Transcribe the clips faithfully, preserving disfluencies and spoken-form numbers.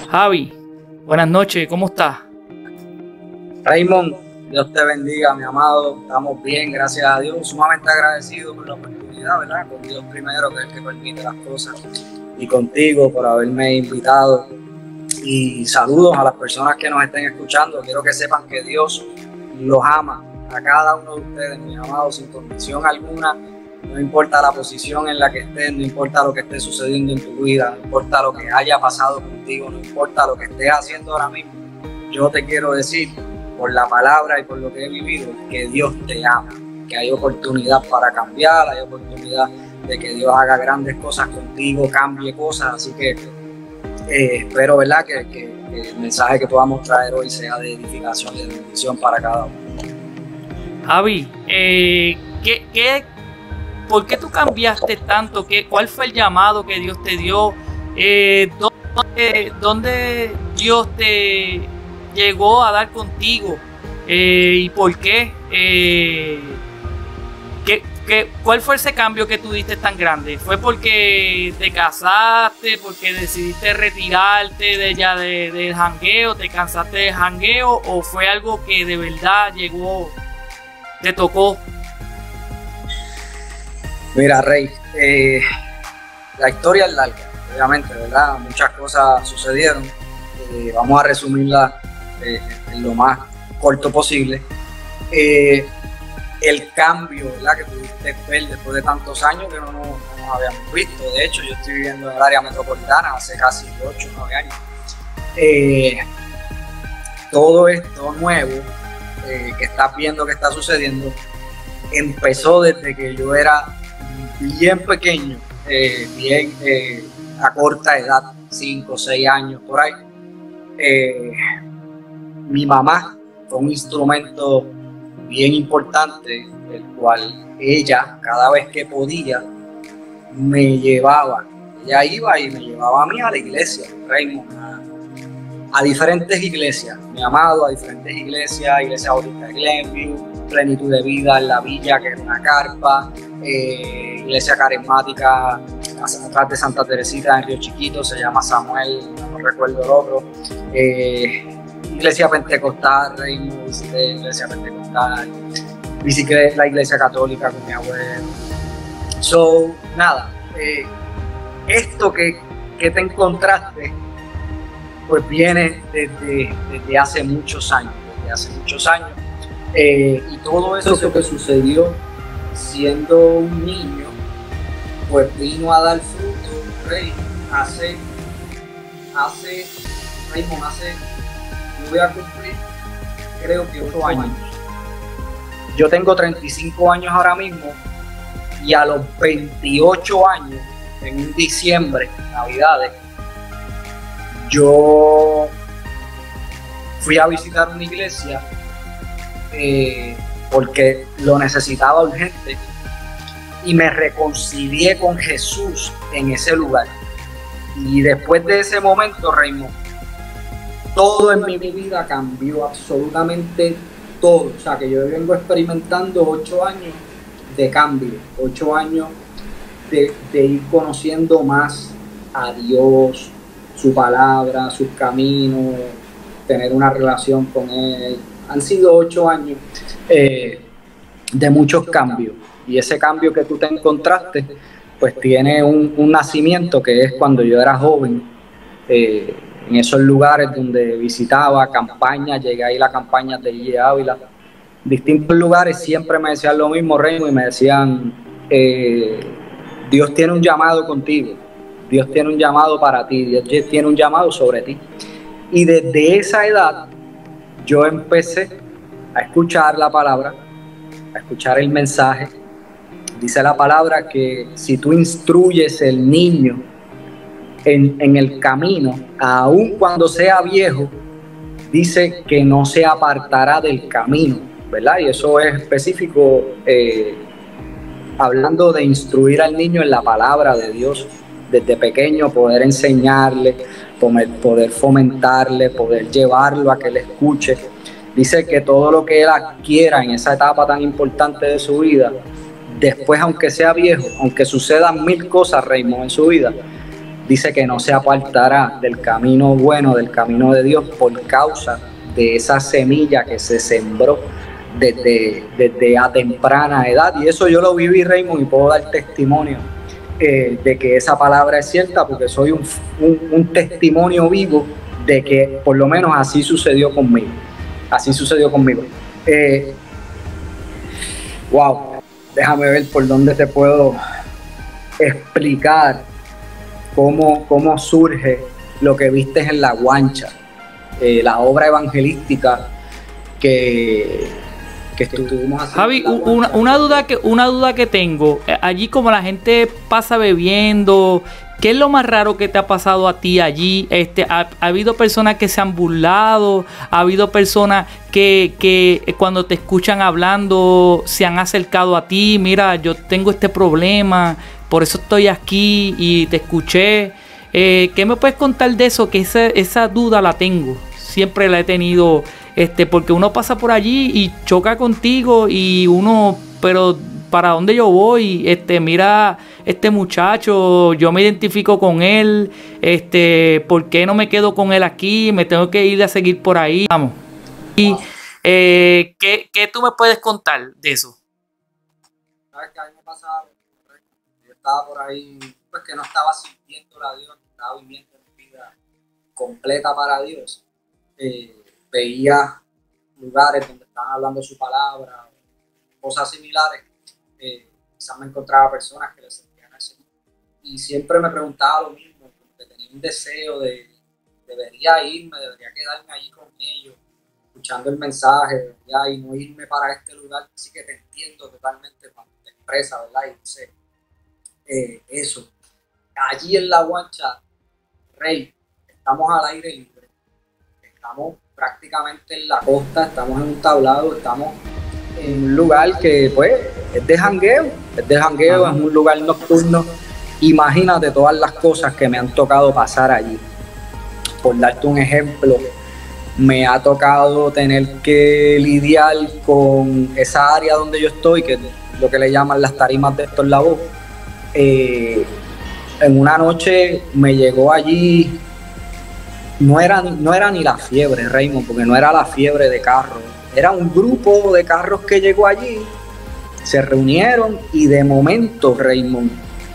Javi, buenas noches, ¿cómo estás? Raymond, Dios te bendiga, mi amado. Estamos bien, gracias a Dios. Sumamente agradecido por la oportunidad, ¿verdad? Con Dios primero, que es el que permite las cosas. Y contigo por haberme invitado. Y saludos a las personas que nos estén escuchando. Quiero que sepan que Dios los ama a cada uno de ustedes, mis amados, sin condición alguna. No importa la posición en la que estés, no importa lo que esté sucediendo en tu vida, no importa lo que haya pasado contigo, no importa lo que estés haciendo ahora mismo. Yo te quiero decir, por la palabra y por lo que he vivido, que Dios te ama, que hay oportunidad para cambiar, hay oportunidad de que Dios haga grandes cosas contigo, cambie cosas. Así que eh, espero, ¿verdad?, que, que, que el mensaje que podamos traer hoy sea de edificación y de bendición para cada uno. Javi, eh, ¿qué, qué, ¿por qué tú cambiaste tanto? ¿Qué, ¿Cuál fue el llamado que Dios te dio? Eh, ¿dónde, ¿Dónde Dios te llegó a dar contigo? Eh, ¿Y por qué? Eh, ¿qué, qué, ¿Cuál fue ese cambio que tú diste tan grande? ¿Fue porque te casaste, porque decidiste retirarte de ya de, de jangueo, te cansaste de jangueo, o fue algo que de verdad llegó, te tocó? Mira, Rey, eh, la historia es larga, obviamente, ¿verdad? Muchas cosas sucedieron. Eh, vamos a resumirla eh, en lo más corto posible. Eh, el cambio, ¿verdad?, que pudiste ver después de tantos años que no, no, no nos habíamos visto. De hecho, yo estoy viviendo en el área metropolitana hace casi ocho o nueve años. Eh, todo esto nuevo eh, que estás viendo que está sucediendo empezó desde que yo era bien pequeño, eh, bien eh, a corta edad, cinco o seis años por ahí. Eh, mi mamá fue un instrumento bien importante, el cual ella, cada vez que podía, me llevaba. Ella iba y me llevaba a mí a la iglesia, Raymond, a, a diferentes iglesias, mi amado, a diferentes iglesias, Iglesia Bautista de Glenview, Plenitud de Vida en la Villa, que era una carpa, eh, iglesia carismática atrás de Santa Teresita en Río Chiquito, se llama Samuel, no recuerdo el otro, eh, iglesia pentecostal, Raymond, visité iglesia pentecostal, visité la iglesia católica con mi abuelo. So, nada, eh, esto que, que te encontraste, pues viene desde, desde hace muchos años, desde hace muchos años. Eh, y todo eso, eso que sucedió siendo un niño, pues vino a dar fruto, Rey, hace, hace, Raymond, hace, yo voy a cumplir, creo que ocho años. Yo tengo treinta y cinco años ahora mismo, y a los veintiocho años, en un diciembre, Navidades, yo fui a visitar una iglesia eh, porque lo necesitaba urgente y me reconcilié con Jesús en ese lugar. Y después de ese momento, Raymond, todo en mi vida cambió, absolutamente todo. O sea, que yo vengo experimentando ocho años de cambio, ocho años de, de ir conociendo más a Dios, su palabra, sus caminos, tener una relación con Él. Han sido ocho años eh, de muchos cambios. Y ese cambio que tú te encontraste, pues tiene un, un nacimiento que es cuando yo era joven, eh, en esos lugares donde visitaba campañas, llegué a ir a campañas de I E Ávila, distintos lugares, siempre me decían lo mismo, Raymond, y me decían, eh, Dios tiene un llamado contigo, Dios tiene un llamado para ti, Dios tiene un llamado sobre ti. Y desde esa edad yo empecé a escuchar la palabra, a escuchar el mensaje. Dice la palabra que si tú instruyes el niño en, en el camino, aun cuando sea viejo, dice que no se apartará del camino, ¿verdad? Y eso es específico, eh, hablando de instruir al niño en la palabra de Dios. Desde pequeño poder enseñarle, poder fomentarle, poder llevarlo a que él escuche. Dice que todo lo que él adquiera en esa etapa tan importante de su vida, después, aunque sea viejo, aunque sucedan mil cosas, Raymond, en su vida, dice que no se apartará del camino bueno, del camino de Dios, por causa de esa semilla que se sembró desde, desde a temprana edad. Y eso yo lo viví, Raymond, y puedo dar testimonio eh, de que esa palabra es cierta, porque soy un, un, un testimonio vivo de que por lo menos así sucedió conmigo. Así sucedió conmigo. Eh, wow, déjame ver por dónde te puedo explicar cómo, cómo surge lo que viste en La Guancha, eh, la obra evangelística que, que estuvimos haciendo. Javi, una, una, duda que, una duda que tengo, allí como la gente pasa bebiendo, ¿qué es lo más raro que te ha pasado a ti allí? Este, ha, ha habido personas que se han burlado, ha habido personas que, que cuando te escuchan hablando se han acercado a ti, mira, yo tengo este problema, por eso estoy aquí y te escuché. Eh, ¿Qué me puedes contar de eso? Que esa, esa duda la tengo, siempre la he tenido, este, porque uno pasa por allí y choca contigo y uno, pero ¿para dónde yo voy? Este, mira, este muchacho, yo me identifico con él, este, ¿por qué no me quedo con él aquí? Me tengo que ir a seguir por ahí. Vamos. Y eh, ¿qué, ¿qué tú me puedes contar de eso? ¿Sabes qué a mí me pasaba? Yo estaba por ahí, pues que no estaba sintiendo a Dios, estaba viviendo mi vida completa para Dios. Eh, veía lugares donde estaban hablando su palabra, cosas similares. Eh, quizás me encontraba personas que le sentían así y siempre me preguntaba lo mismo, que tenía un deseo de debería irme, debería quedarme allí con ellos, escuchando el mensaje, debería y no irme para este lugar. Así que te entiendo totalmente cuando te expresa, ¿verdad? Y dice eh, eso. Allí en La Guancha, Rey, estamos al aire libre, estamos prácticamente en la costa, estamos en un tablado, estamos en un lugar que pues es de jangueo, es de jangueo, es un lugar nocturno. Imagínate todas las cosas que me han tocado pasar allí. Por darte un ejemplo, me ha tocado tener que lidiar con esa área donde yo estoy, que es lo que le llaman las tarimas de Héctor Lavoe. Eh, en una noche me llegó allí, no era, no era ni la fiebre, Raymond, porque no era la fiebre de carro. Era un grupo de carros que llegó allí, se reunieron y de momento, Raymond,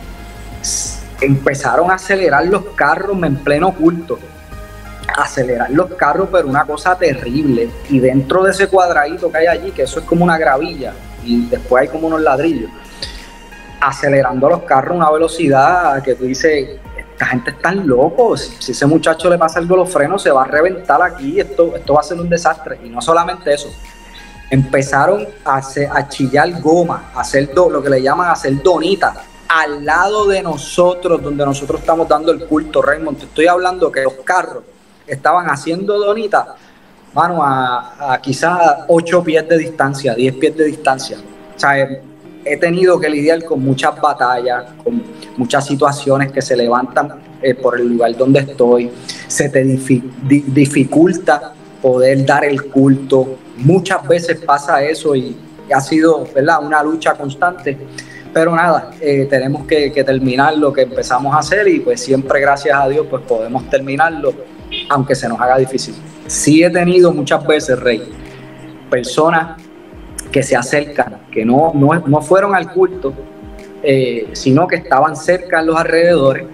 empezaron a acelerar los carros en pleno culto. Acelerar los carros, pero una cosa terrible. Y dentro de ese cuadradito que hay allí, que eso es como una gravilla, y después hay como unos ladrillos, acelerando los carros a una velocidad que tú dices, esta gente está loco, si ese muchacho le pasa algo a los frenos se va a reventar aquí, esto, esto va a ser un desastre. Y no solamente eso, empezaron a, hacer, a chillar goma, a hacer do, lo que le llaman hacer donitas al lado de nosotros, donde nosotros estamos dando el culto, Raymond. Te estoy hablando que los carros estaban haciendo donitas, mano, a, a quizás ocho pies de distancia, diez pies de distancia. O sea, he, he tenido que lidiar con muchas batallas, con muchas situaciones que se levantan eh, por el lugar donde estoy. Se te difi, di, dificulta poder dar el culto. Muchas veces pasa eso y, y ha sido, ¿verdad?, una lucha constante. Pero nada, eh, tenemos que, que terminar lo que empezamos a hacer y pues siempre, gracias a Dios, pues podemos terminarlo, aunque se nos haga difícil. Sí he tenido muchas veces, Rey, personas que se acercan, que no, no, no fueron al culto, eh, sino que estaban cerca en los alrededores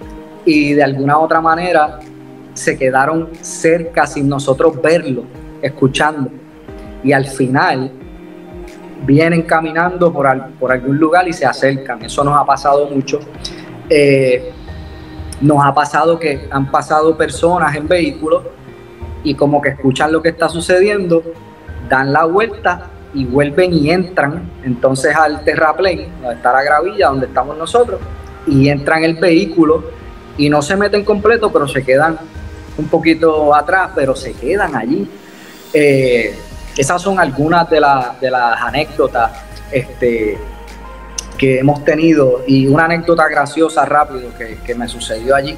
y de alguna otra manera se quedaron cerca sin nosotros verlo, escuchando. Y al final vienen caminando por, al, por algún lugar y se acercan. Eso nos ha pasado mucho. Eh, nos ha pasado que han pasado personas en vehículos y como que escuchan lo que está sucediendo, dan la vuelta y vuelven y entran entonces al terraplén, donde está la gravilla, donde estamos nosotros, y entran el vehículo y no se meten completo, pero se quedan un poquito atrás, pero se quedan allí. Eh, esas son algunas de, la, de las anécdotas este, que hemos tenido, y una anécdota graciosa rápido que, que me sucedió allí.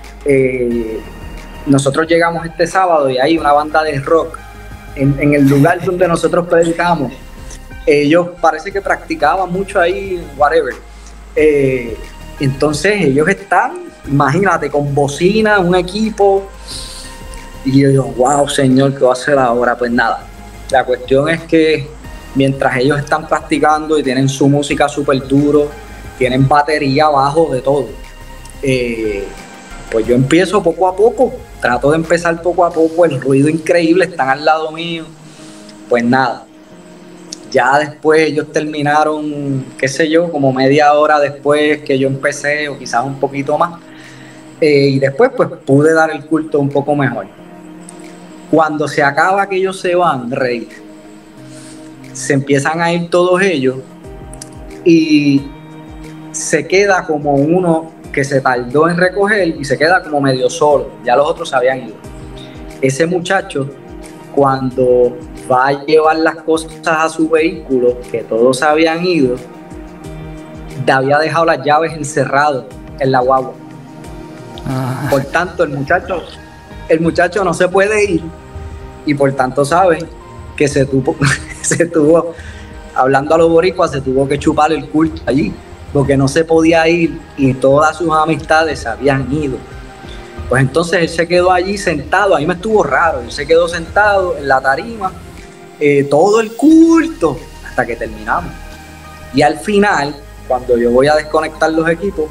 Eh, nosotros llegamos este sábado y hay una banda de rock en, en el lugar donde nosotros predicamos. Ellos parece que practicaban mucho ahí, whatever. Eh, Entonces ellos están, imagínate, con bocina, un equipo, y yo digo, wow, Señor, ¿qué va a hacer ahora? Pues nada, la cuestión es que mientras ellos están practicando y tienen su música súper duro, tienen batería abajo de todo, eh, pues yo empiezo poco a poco, trato de empezar poco a poco, el ruido increíble, están al lado mío, pues nada. Ya después ellos terminaron, qué sé yo, como media hora después que yo empecé, o quizás un poquito más. Eh, y después pues pude dar el culto un poco mejor. Cuando se acaba que ellos se van, Rey, se empiezan a ir todos ellos y se queda como uno que se tardó en recoger y se queda como medio solo. Ya los otros se habían ido. Ese muchacho, cuando va a llevar las cosas a su vehículo, que todos habían ido, había dejado las llaves encerradas en la guagua. Ah. Por tanto, el muchacho, el muchacho no se puede ir y por tanto sabe que se tuvo, se tuvo, hablando a los boricuas, se tuvo que chupar el culto allí, porque no se podía ir y todas sus amistades se habían ido. Pues entonces él se quedó allí sentado, a mí me estuvo raro, él se quedó sentado en la tarima, eh, todo el culto, hasta que terminamos. Y al final, cuando yo voy a desconectar los equipos,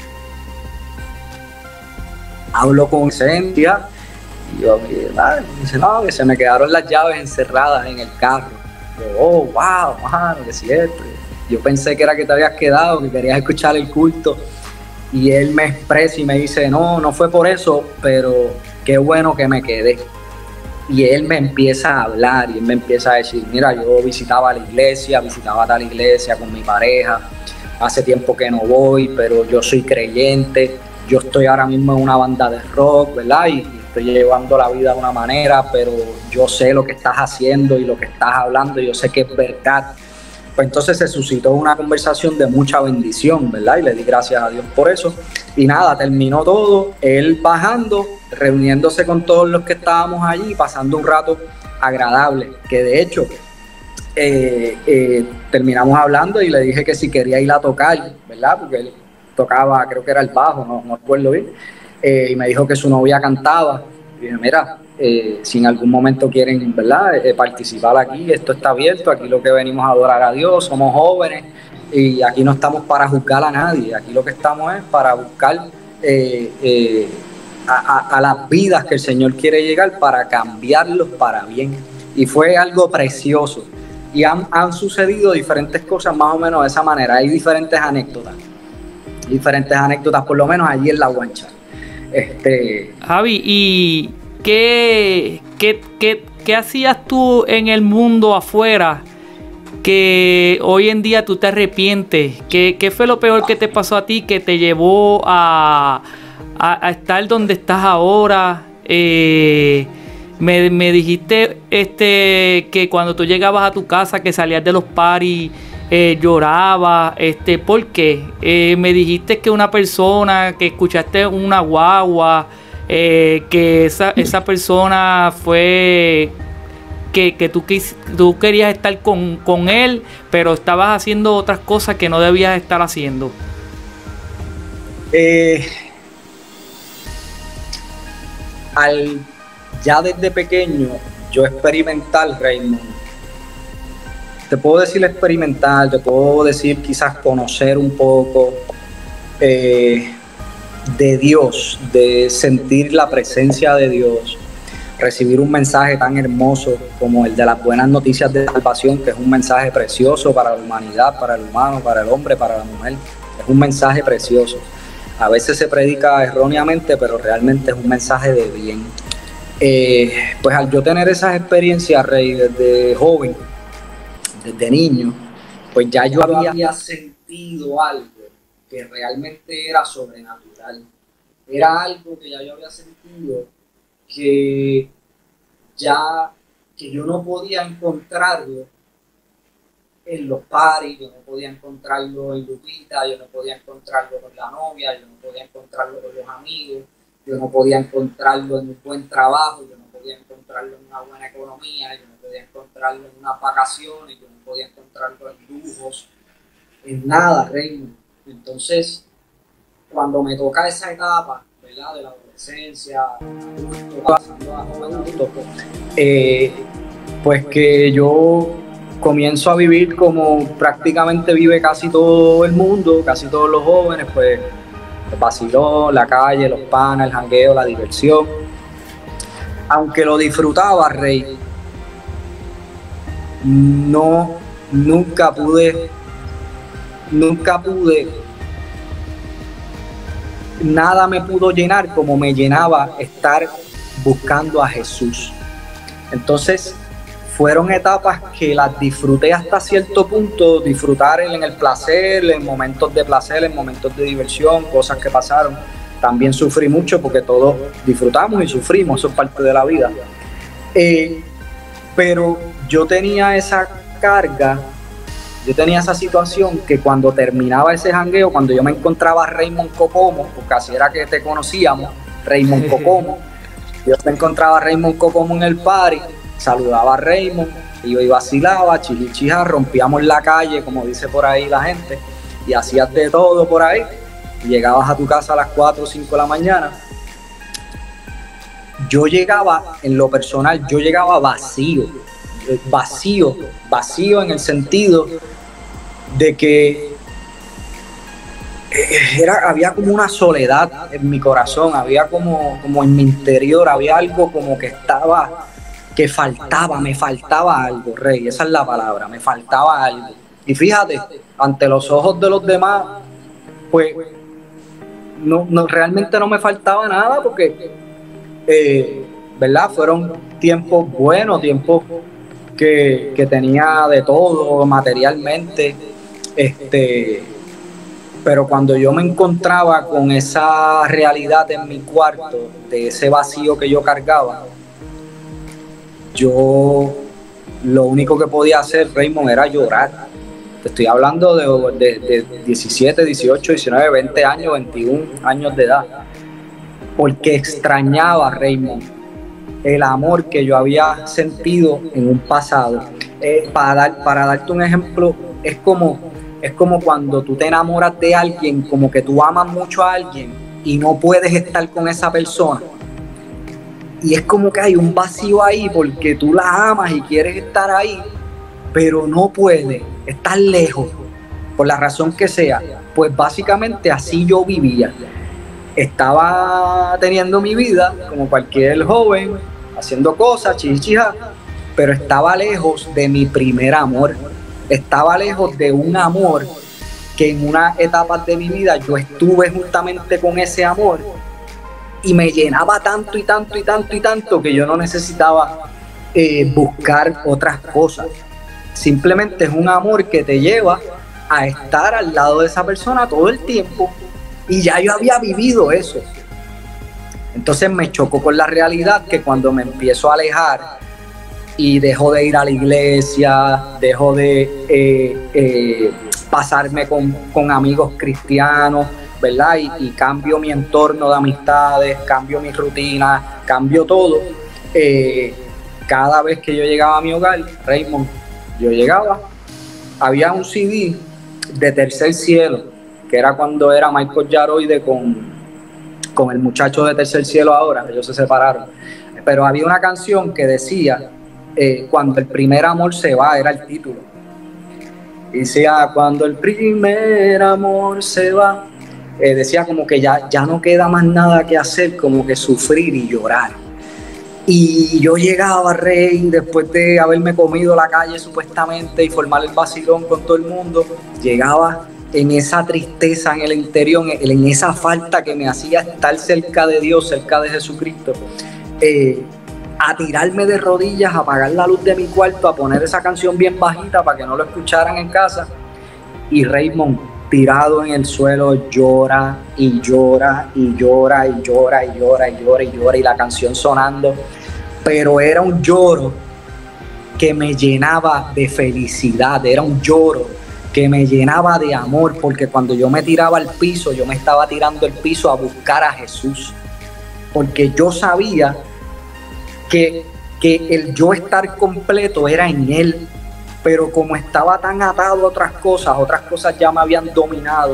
hablo con Cintia, y yo, me dice, no, que se me quedaron las llaves encerradas en el carro. Yo, oh, wow, mano, que es cierto. Yo pensé que era que te habías quedado, que querías escuchar el culto. Y él me expresa y me dice, no, no fue por eso, pero qué bueno que me quedé. Y él me empieza a hablar y él me empieza a decir, mira, yo visitaba la iglesia, visitaba tal iglesia con mi pareja, hace tiempo que no voy, pero yo soy creyente, yo estoy ahora mismo en una banda de rock, ¿verdad? Y, y estoy llevando la vida de una manera, pero yo sé lo que estás haciendo y lo que estás hablando, y yo sé que es verdad. Pues entonces se suscitó una conversación de mucha bendición, ¿verdad? Y le di gracias a Dios por eso. Y nada, terminó todo, él bajando, reuniéndose con todos los que estábamos allí, pasando un rato agradable, que de hecho eh, eh, terminamos hablando y le dije que si quería ir a tocar, ¿verdad? Porque él tocaba, creo que era el bajo, no, no recuerdo bien, eh, y me dijo que su novia cantaba. Y dije, mira, Eh, si en algún momento quieren, ¿verdad?, eh, participar aquí, esto está abierto, aquí lo que venimos a adorar a Dios, somos jóvenes y aquí no estamos para juzgar a nadie, aquí lo que estamos es para buscar eh, eh, a, a, a las vidas que el Señor quiere llegar, para cambiarlos para bien. Y fue algo precioso y han, han sucedido diferentes cosas más o menos de esa manera. Hay diferentes anécdotas, diferentes anécdotas por lo menos allí en La Guancha. Este, Javi, y ¿Qué, qué, qué, ¿Qué hacías tú en el mundo afuera que hoy en día tú te arrepientes? ¿Qué, qué fue lo peor que te pasó a ti que te llevó a, a, a estar donde estás ahora? Eh, me, me dijiste este, que cuando tú llegabas a tu casa, que salías de los parties, eh, llorabas. Este, ¿por qué? Eh, me dijiste que una persona, que escuchaste una guagua, Eh, que esa, esa persona fue que, que tú, quis, tú querías estar con, con él, pero estabas haciendo otras cosas que no debías estar haciendo. Eh, al, ya desde pequeño yo experimentar, Raymond, te puedo decir experimentar, te puedo decir quizás conocer un poco eh, de Dios, de sentir la presencia de Dios, recibir un mensaje tan hermoso como el de las buenas noticias de salvación, que es un mensaje precioso para la humanidad, para el humano, para el hombre, para la mujer. Es un mensaje precioso. A veces se predica erróneamente, pero realmente es un mensaje de bien. Eh, pues al yo tener esas experiencias, Rey, desde joven, desde niño, pues ya yo había sentido algo que realmente era sobrenatural. Era algo que ya yo había sentido que ya que yo no podía encontrarlo en los paris, yo no podía encontrarlo en Lupita, yo no podía encontrarlo con la novia, yo no podía encontrarlo con los amigos, yo no podía encontrarlo en un buen trabajo, yo no podía encontrarlo en una buena economía, yo no podía encontrarlo en unas vacaciones, yo no podía encontrarlo en lujos, en nada, Reino. Entonces, cuando me toca esa etapa, ¿verdad? De la adolescencia, adulto, pasando a joven adulto, eh, pues que yo comienzo a vivir como prácticamente vive casi todo el mundo, casi todos los jóvenes, pues el vacilón, la calle, los panas, el jangueo, la diversión. Aunque lo disfrutaba, Rey, no, nunca pude, nunca pude, nada me pudo llenar como me llenaba estar buscando a Jesús. Entonces, fueron etapas que las disfruté hasta cierto punto, disfrutar en el placer, en momentos de placer, en momentos de diversión, cosas que pasaron. También sufrí mucho porque todos disfrutamos y sufrimos, eso es parte de la vida. Eh, pero yo tenía esa carga, yo tenía esa situación que cuando terminaba ese jangueo, cuando yo me encontraba a Raymond Cocomo, porque así era que te conocíamos, Raymond Cocomo, yo me encontraba a Raymond Cocomo en el party, saludaba a Raymond, y yo iba, vacilaba, chilichija, rompíamos la calle, como dice por ahí la gente, y hacías de todo por ahí, y llegabas a tu casa a las cuatro o cinco de la mañana. Yo llegaba, en lo personal, yo llegaba vacío, vacío, vacío en el sentido de que era, había como una soledad en mi corazón, había como, como en mi interior, había algo como que estaba... que faltaba, me faltaba algo, Rey, esa es la palabra, me faltaba algo. Y fíjate, ante los ojos de los demás, pues, no, no realmente no me faltaba nada porque, eh, ¿verdad? Fueron tiempos buenos, tiempos que, que tenía de todo materialmente, este, pero cuando yo me encontraba con esa realidad en mi cuarto, de ese vacío que yo cargaba, yo lo único que podía hacer, Raymond, era llorar. Te estoy hablando de, de, de diecisiete, dieciocho, diecinueve, veinte años, veintiún años de edad. Porque extrañaba, Raymond, el amor que yo había sentido en un pasado. Eh, para, dar, para darte un ejemplo, es como, es como cuando tú te enamoras de alguien, como que tú amas mucho a alguien y no puedes estar con esa persona. Y es como que hay un vacío ahí porque tú la amas y quieres estar ahí, pero no puedes, estás lejos, por la razón que sea. Pues básicamente así yo vivía. Estaba teniendo mi vida como cualquier joven, haciendo cosas, chichija, pero estaba lejos de mi primer amor. Estaba lejos de un amor que en una etapa de mi vida yo estuve justamente con ese amor. Y me llenaba tanto y tanto y tanto y tanto que yo no necesitaba eh, buscar otras cosas. Simplemente es un amor que te lleva a estar al lado de esa persona todo el tiempo. Y ya yo había vivido eso. Entonces me chocó con la realidad que cuando me empiezo a alejar y dejo de ir a la iglesia, dejo de eh, eh, pasarme con, con amigos cristianos, ¿verdad? Y, y cambio mi entorno de amistades, cambio mi rutina, cambio todo. Eh, cada vez que yo llegaba a mi hogar, Raymond, yo llegaba, había un C D de Tercer Cielo, que era cuando era Michael Yaroide con, con el muchacho de Tercer Cielo ahora, ellos se separaron. Pero había una canción que decía, eh, cuando el primer amor se va, era el título. Y decía, cuando el primer amor se va, Eh, decía como que ya, ya no queda más nada que hacer, como que sufrir y llorar. Y yo llegaba, Rey, después de haberme comido la calle supuestamente y formar el vacilón con todo el mundo, llegaba en esa tristeza en el interior, en, en esa falta que me hacía estar cerca de Dios, cerca de Jesucristo, eh, a tirarme de rodillas, a apagar la luz de mi cuarto, a poner esa canción bien bajita para que no lo escucharan en casa. Y Raymond, tirado en el suelo, llora y llora y llora y llora y llora y llora y llora y la canción sonando, pero era un lloro que me llenaba de felicidad, era un lloro que me llenaba de amor, porque cuando yo me tiraba al piso, yo me estaba tirando al piso a buscar a Jesús, porque yo sabía que, que el yo estar completo era en Él. Pero como estaba tan atado a otras cosas, otras cosas ya me habían dominado,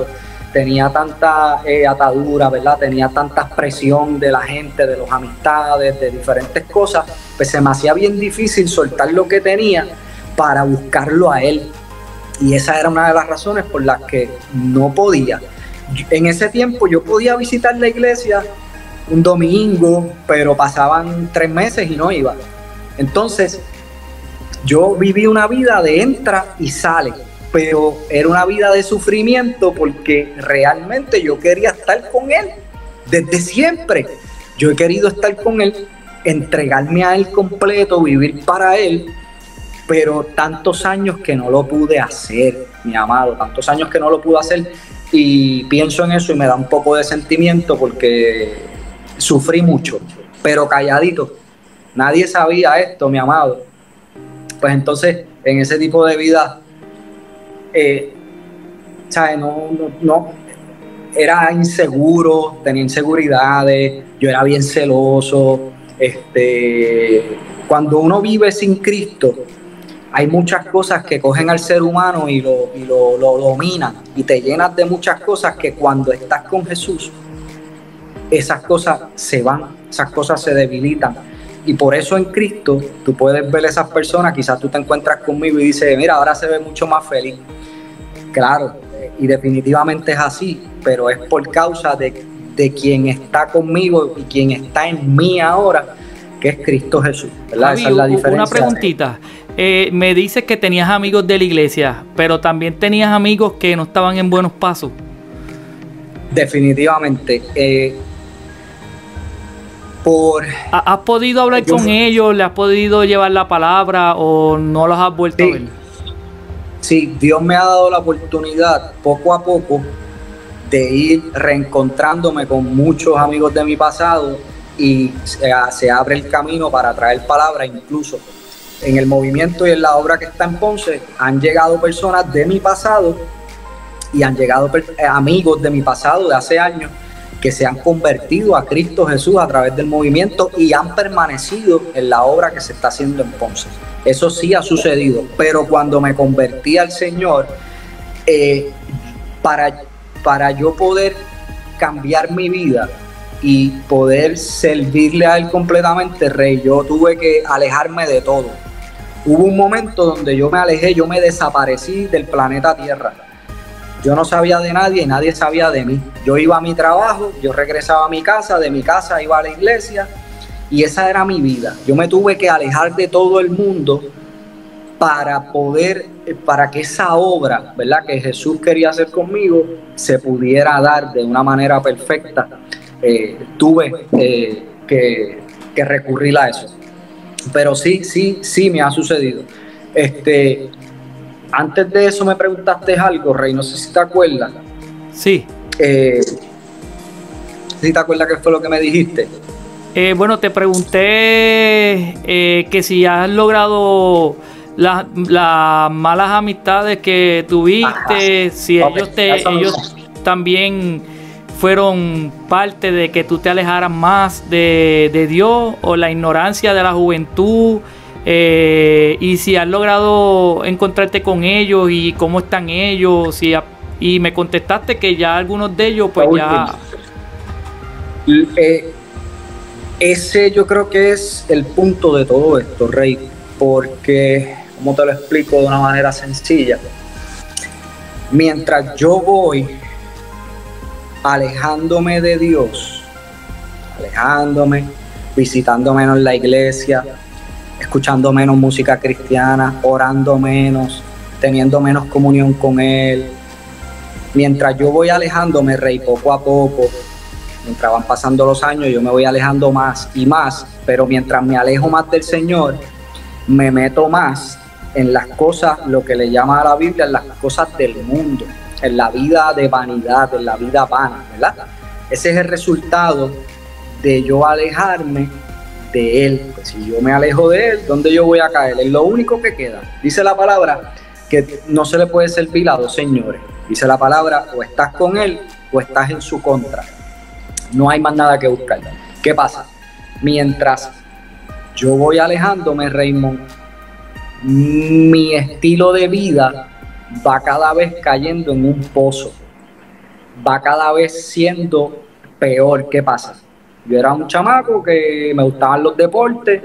tenía tanta eh, atadura, ¿verdad? Tenía tanta presión de la gente, de las amistades, de diferentes cosas, pues se me hacía bien difícil soltar lo que tenía para buscarlo a él. Y esa era una de las razones por las que no podía. En ese tiempo yo podía visitar la iglesia un domingo, pero pasaban tres meses y no iba. Entonces, yo viví una vida de entra y sale, pero era una vida de sufrimiento porque realmente yo quería estar con él desde siempre. Yo he querido estar con él, entregarme a él completo, vivir para él, pero tantos años que no lo pude hacer, mi amado, tantos años que no lo pude hacer, y pienso en eso y me da un poco de sentimiento porque sufrí mucho, pero calladito. Nadie sabía esto, mi amado. Pues entonces, en ese tipo de vida, eh, ¿sabes? No, no, no, era inseguro, tenía inseguridades, yo era bien celoso. Este, cuando uno vive sin Cristo, hay muchas cosas que cogen al ser humano y lo, y lo, lo dominan, y te llenas de muchas cosas que cuando estás con Jesús, esas cosas se van, esas cosas se debilitan. Y por eso en Cristo tú puedes ver a esas personas, quizás tú te encuentras conmigo y dices, mira, ahora se ve mucho más feliz. Claro, y definitivamente es así, pero es por causa de, de quien está conmigo y quien está en mí ahora, que es Cristo Jesús, ¿verdad? Javi, esa es la diferencia. Una preguntita. Eh, me dices que tenías amigos de la iglesia, pero también tenías amigos que no estaban en buenos pasos. Definitivamente. Eh, por ¿Has podido hablar yo, con ellos? ¿Le has podido llevar la palabra o no los has vuelto sí, a ver? Sí, Dios me ha dado la oportunidad poco a poco de ir reencontrándome con muchos amigos de mi pasado y se, se abre el camino para traer palabra. Incluso en el movimiento y en la obra que está en Ponce han llegado personas de mi pasado y han llegado eh, amigos de mi pasado de hace años que se han convertido a Cristo Jesús a través del movimiento y han permanecido en la obra que se está haciendo en Ponce. Eso sí ha sucedido, pero cuando me convertí al Señor, eh, para, para yo poder cambiar mi vida y poder servirle a Él completamente, Rey, yo tuve que alejarme de todo. Hubo un momento donde yo me alejé, yo me desaparecí del planeta Tierra. Yo no sabía de nadie y nadie sabía de mí. Yo iba a mi trabajo, yo regresaba a mi casa, de mi casa iba a la iglesia y esa era mi vida. Yo me tuve que alejar de todo el mundo para poder, para que esa obra, ¿verdad?, que Jesús quería hacer conmigo se pudiera dar de una manera perfecta. Eh, tuve eh, que, que recurrir a eso. Pero sí, sí, sí me ha sucedido. Este... Antes de eso me preguntaste algo, Rey, no sé si te acuerdas. Sí. Eh, ¿Sí te acuerdas qué fue lo que me dijiste? Eh, bueno, te pregunté eh, que si has logrado las la malas amistades que tuviste, Ajá. si okay, ellos, te, ellos también fueron parte de que tú te alejaras más de, de Dios, o la ignorancia de la juventud. Eh, y si has logrado encontrarte con ellos y cómo están ellos, si ha, y me contestaste que ya algunos de ellos pues ya... Eh, ese yo creo que es el punto de todo esto, Rey, porque, ¿cómo te lo explico de una manera sencilla? Mientras yo voy alejándome de Dios, alejándome, visitando menos la iglesia, escuchando menos música cristiana, orando menos, teniendo menos comunión con Él. Mientras yo voy alejándome, Rey, poco a poco, mientras van pasando los años, yo me voy alejando más y más, pero mientras me alejo más del Señor, me meto más en las cosas, lo que le llama a la Biblia, en las cosas del mundo, en la vida de vanidad, en la vida vana, ¿verdad? Ese es el resultado de yo alejarme de Él. Pues si yo me alejo de Él, ¿dónde yo voy a caer? Es lo único que queda. Dice la palabra que no se le puede servir a dos señores. Dice la palabra, o estás con Él o estás en su contra. No hay más nada que buscar. ¿Qué pasa? Mientras yo voy alejándome, Raymond, mi estilo de vida va cada vez cayendo en un pozo. va cada vez siendo peor. ¿Qué pasa? Yo era un chamaco que me gustaban los deportes,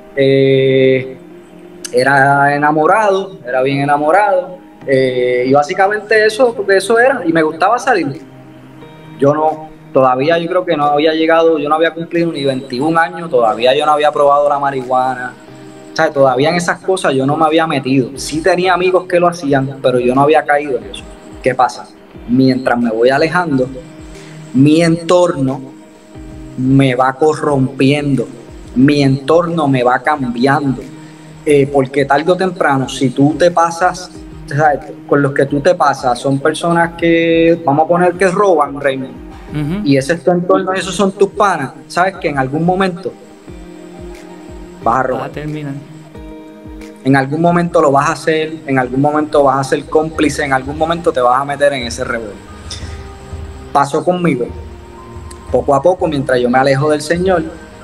eh, era enamorado, era bien enamorado, eh, y básicamente eso, porque eso era, y me gustaba salir. Yo no, todavía yo creo que no había llegado, yo no había cumplido ni veintiún años, todavía yo no había probado la marihuana, o sea, todavía en esas cosas yo no me había metido. Sí tenía amigos que lo hacían, pero yo no había caído en eso. ¿Qué pasa? Mientras me voy alejando, mi entorno me va corrompiendo, mi entorno me va cambiando, eh, porque tarde o temprano, si tú te pasas, ¿sabes? Con los que tú te pasas, son personas que, vamos a poner que roban, Raymond, uh-huh. y ese es tu entorno, esos son tus panas, sabes que en algún momento vas a robar. Va a terminar. En algún momento lo vas a hacer, en algún momento vas a ser cómplice, en algún momento te vas a meter en ese revuelo. Pasó conmigo. Poco a poco, mientras yo me alejo del Señor,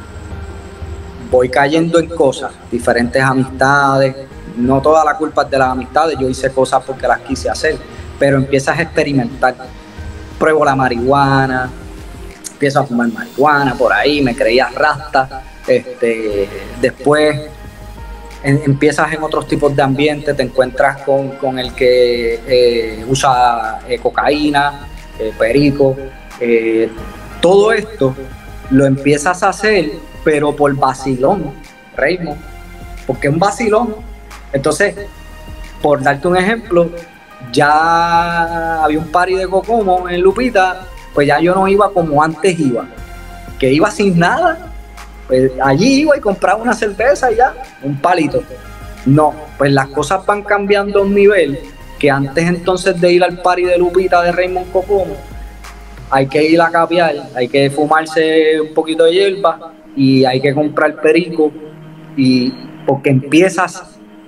voy cayendo en cosas, diferentes amistades. No toda la culpa es de las amistades, yo hice cosas porque las quise hacer, pero empiezas a experimentar. Pruebo la marihuana, empiezo a fumar marihuana por ahí, me creía rasta. Este, después en, empiezas en otros tipos de ambientes, te encuentras con, con el que eh, usa eh, cocaína, eh, perico, eh, todo esto lo empiezas a hacer, pero por vacilón, Raymond, porque es un vacilón. Entonces, por darte un ejemplo, ya había un party de Cocomo en Lupita, pues ya yo no iba como antes iba, que iba sin nada. Pues allí iba y compraba una cerveza y ya, un palito. No, pues las cosas van cambiando a un nivel que antes entonces de ir al party de Lupita de Raymond Cocomo, hay que ir a capiar, hay que fumarse un poquito de hierba y hay que comprar perico, y porque empiezas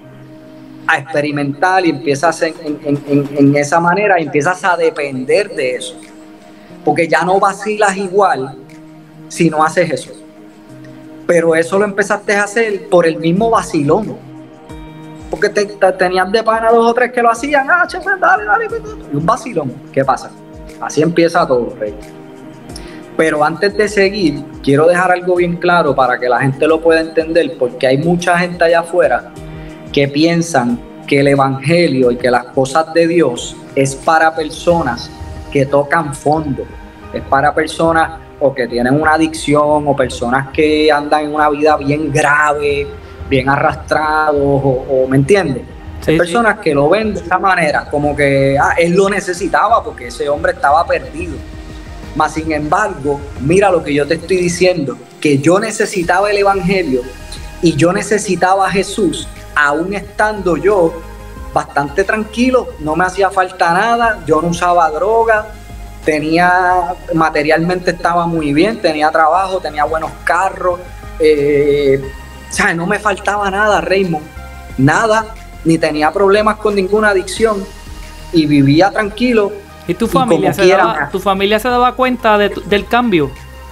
a experimentar y empiezas en, en, en, en esa manera y empiezas a depender de eso, porque ya no vacilas igual si no haces eso. Pero eso lo empezaste a hacer por el mismo vacilón, porque te, te, tenías de pana dos o tres que lo hacían, ah, chefe, dale, dale, y un vacilón. ¿Qué pasa? Así empieza todo, Rey. Pero antes de seguir, quiero dejar algo bien claro para que la gente lo pueda entender, porque hay mucha gente allá afuera que piensan que el evangelio y que las cosas de Dios es para personas que tocan fondo, es para personas o que tienen una adicción, o personas que andan en una vida bien grave, bien arrastrados, o, o ¿me entiendes? Sí, hay personas sí. que lo ven de esa manera, como que ah, él lo necesitaba porque ese hombre estaba perdido. Mas sin embargo, mira lo que yo te estoy diciendo, que yo necesitaba el evangelio y yo necesitaba a Jesús, aún estando yo bastante tranquilo, no me hacía falta nada, yo no usaba droga, tenía, materialmente estaba muy bien, tenía trabajo, tenía buenos carros, eh, o sea, no me faltaba nada, Raymond, nada, ni tenía problemas con ninguna adicción y vivía tranquilo. ¿Y tu familia, y se, quiera, daba, tu familia se daba cuenta de tu, del cambio?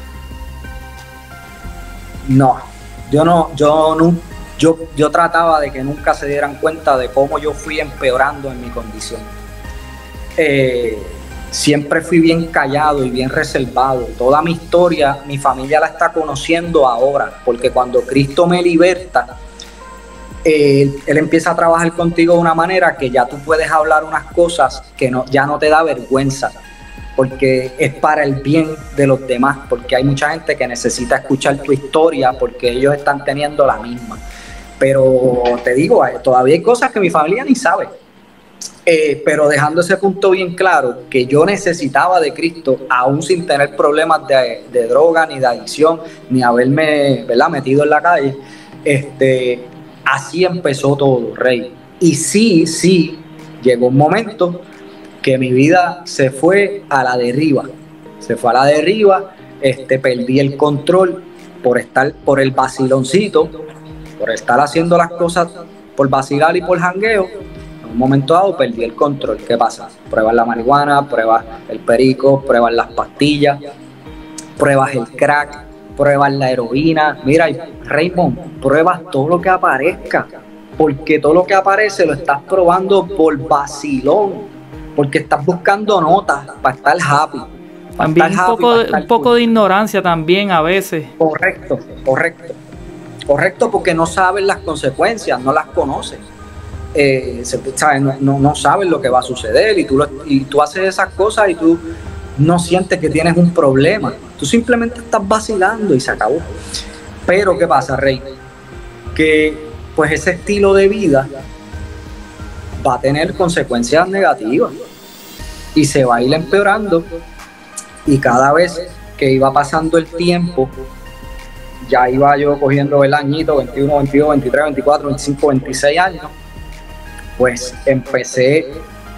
No, yo no, yo no, yo, yo trataba de que nunca se dieran cuenta de cómo yo fui empeorando en mi condición. Eh, siempre fui bien callado y bien reservado. Toda mi historia, mi familia la está conociendo ahora, porque cuando Cristo me liberta, eh, Él empieza a trabajar contigo de una manera que ya tú puedes hablar unas cosas que no, ya no te da vergüenza, porque es para el bien de los demás, porque hay mucha gente que necesita escuchar tu historia porque ellos están teniendo la misma. Pero te digo, todavía hay cosas que mi familia ni sabe. Eh, pero dejando ese punto bien claro, que yo necesitaba de Cristo, aún sin tener problemas de, de droga, ni de adicción, ni haberme, ¿verdad?, metido en la calle. Este, así empezó todo, Rey. Y sí, sí, llegó un momento que mi vida se fue a la deriva. Se fue a la deriva, este, perdí el control por estar, por el vaciloncito, por estar haciendo las cosas por vacilar y por jangueo. En un momento dado perdí el control. ¿Qué pasa? Pruebas la marihuana, pruebas el perico, pruebas las pastillas, pruebas el crack, pruebas la heroína. Mira, Raymond, pruebas todo lo que aparezca, porque todo lo que aparece lo estás probando por vacilón, porque estás buscando notas para estar happy. También un poco, de, un poco de ignorancia también a veces. Correcto, correcto. Correcto, porque no sabes las consecuencias, no las conoces. Eh, ¿sabes? No, no, no sabes lo que va a suceder y tú, lo, y tú haces esas cosas y tú no sientes que tienes un problema. Tú simplemente estás vacilando y se acabó. Pero ¿qué pasa, Rey? Que pues ese estilo de vida va a tener consecuencias negativas y se va a ir empeorando, y cada vez que iba pasando el tiempo, ya iba yo cogiendo el añito, veintiuno, veintidós, veintitrés, veinticuatro, veinticinco, veintiséis años, pues empecé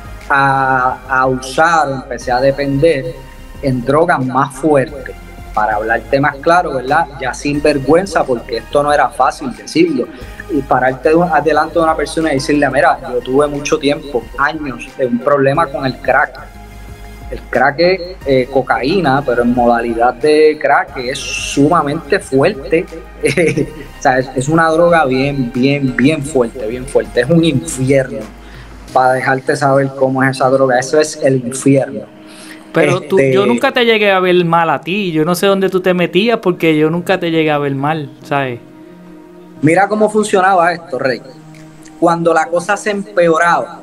a, a usar, empecé a depender en drogas más fuertes. Para hablarte más claro, ¿verdad? Ya sin vergüenza, porque esto no era fácil decirlo. Y pararte delante de una persona y decirle, mira, yo tuve mucho tiempo, años, de un problema con el crack. El crack es eh, cocaína, pero en modalidad de crack es sumamente fuerte. O sea, es, es una droga bien, bien, bien fuerte, bien fuerte. Es un infierno. Para dejarte saber cómo es esa droga, eso es el infierno. Pero tú, este... yo nunca te llegué a ver mal a ti. Yo no sé dónde tú te metías porque yo nunca te llegué a ver mal, ¿sabes? Mira cómo funcionaba esto, Rey. Cuando la cosa se empeoraba,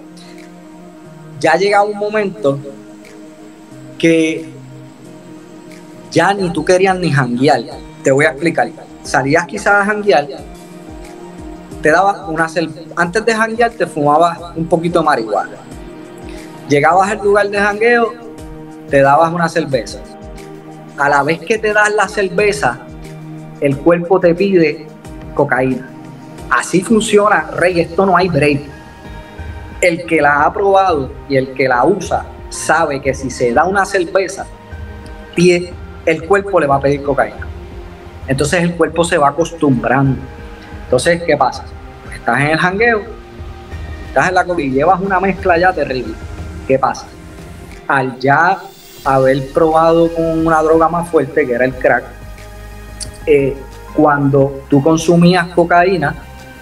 ya llegaba un momento que ya ni tú querías ni janguear. Te voy a explicar. Salías quizás a janguear, te dabas una cerveza. Antes de janguear te fumabas un poquito de marihuana. Llegabas al lugar de jangueo, te dabas una cerveza. A la vez que te das la cerveza, el cuerpo te pide cocaína. Así funciona, Rey, esto no hay break. El que la ha probado y el que la usa sabe que si se da una cerveza, el cuerpo le va a pedir cocaína. Entonces el cuerpo se va acostumbrando. Entonces, ¿qué pasa? Estás en el jangueo, estás en la coca y llevas una mezcla ya terrible. ¿Qué pasa? Al ya haber probado con una droga más fuerte, que era el crack, eh, cuando tú consumías cocaína,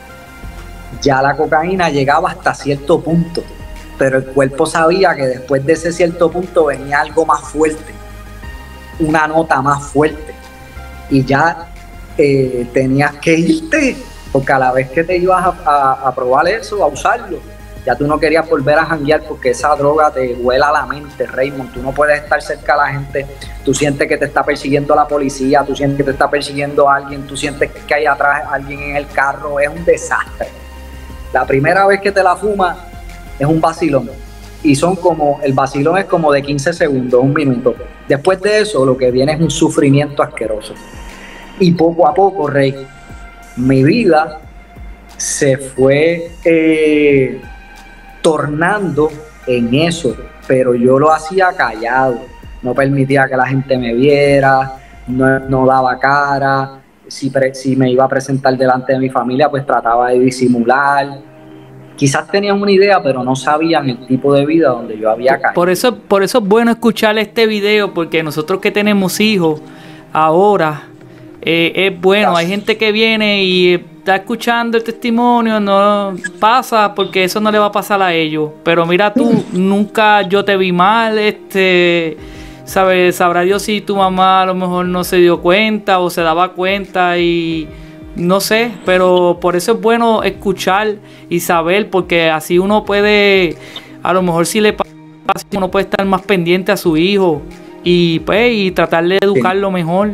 ya la cocaína llegaba hasta cierto punto, pero el cuerpo sabía que después de ese cierto punto venía algo más fuerte, una nota más fuerte, y ya eh, tenías que irte, porque a la vez que te ibas a, a, a probar eso, a usarlo, ya tú no querías volver a janguear porque esa droga te vuela la mente, Raymond. Tú no puedes estar cerca de la gente, tú sientes que te está persiguiendo la policía, tú sientes que te está persiguiendo alguien, tú sientes que hay atrás alguien en el carro, es un desastre. La primera vez que te la fumas es un vacilón, y son como, el vacilón es como de quince segundos, un minuto. Después de eso lo que viene es un sufrimiento asqueroso. Y poco a poco, Rey, mi vida se fue eh, tornando en eso, pero yo lo hacía callado, no permitía que la gente me viera, no, no daba cara. Si, pre, si me iba a presentar delante de mi familia, pues trataba de disimular. Quizás tenían una idea, pero no sabían el tipo de vida donde yo había caído. Por eso, por eso es bueno escuchar este video, porque nosotros que tenemos hijos ahora, eh, es bueno. Hay gente que viene y está escuchando el testimonio, no pasa porque eso no le va a pasar a ellos. Pero mira tú, nunca yo te vi mal, este, ¿sabes? Sabrá Dios si tu mamá a lo mejor no se dio cuenta o se daba cuenta y no sé, pero por eso es bueno escuchar y saber, porque así uno puede, a lo mejor si le pasa, uno puede estar más pendiente a su hijo y pues y tratar de educarlo mejor.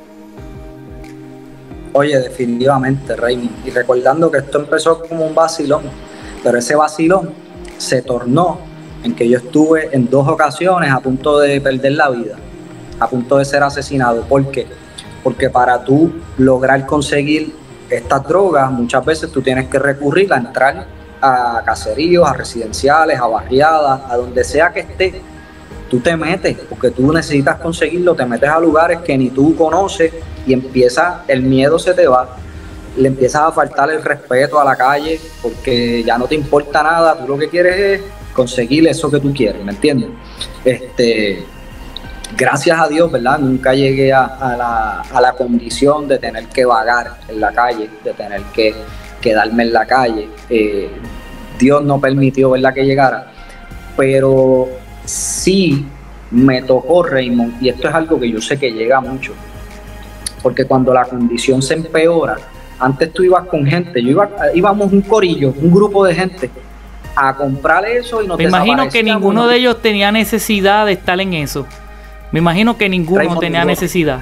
Oye, definitivamente, Raymond. Y recordando que esto empezó como un vacilón, pero ese vacilón se tornó en que yo estuve en dos ocasiones a punto de perder la vida, a punto de ser asesinado. ¿Por qué? Porque para tú lograr conseguir estas drogas, muchas veces tú tienes que recurrir a entrar a caseríos, a residenciales, a barriadas, a donde sea que estés. Tú te metes, porque tú necesitas conseguirlo, te metes a lugares que ni tú conoces y empieza, el miedo se te va, le empiezas a faltar el respeto a la calle porque ya no te importa nada, tú lo que quieres es conseguir eso que tú quieres, ¿me entiendes? Este, gracias a Dios, ¿verdad? Nunca llegué a, a, la, a la condición de tener que vagar en la calle, de tener que quedarme en la calle. Eh, Dios no permitió, ¿verdad?, que llegara. pero sí me tocó, Raymond, y esto es algo que yo sé que llega mucho, porque cuando la condición se empeora, antes tú ibas con gente, yo iba, íbamos un corillo, un grupo de gente a comprar eso y nos Me imagino que ninguno de ellos tenía necesidad de estar en eso. Me imagino que ninguno Raymond, tenía ninguno. necesidad.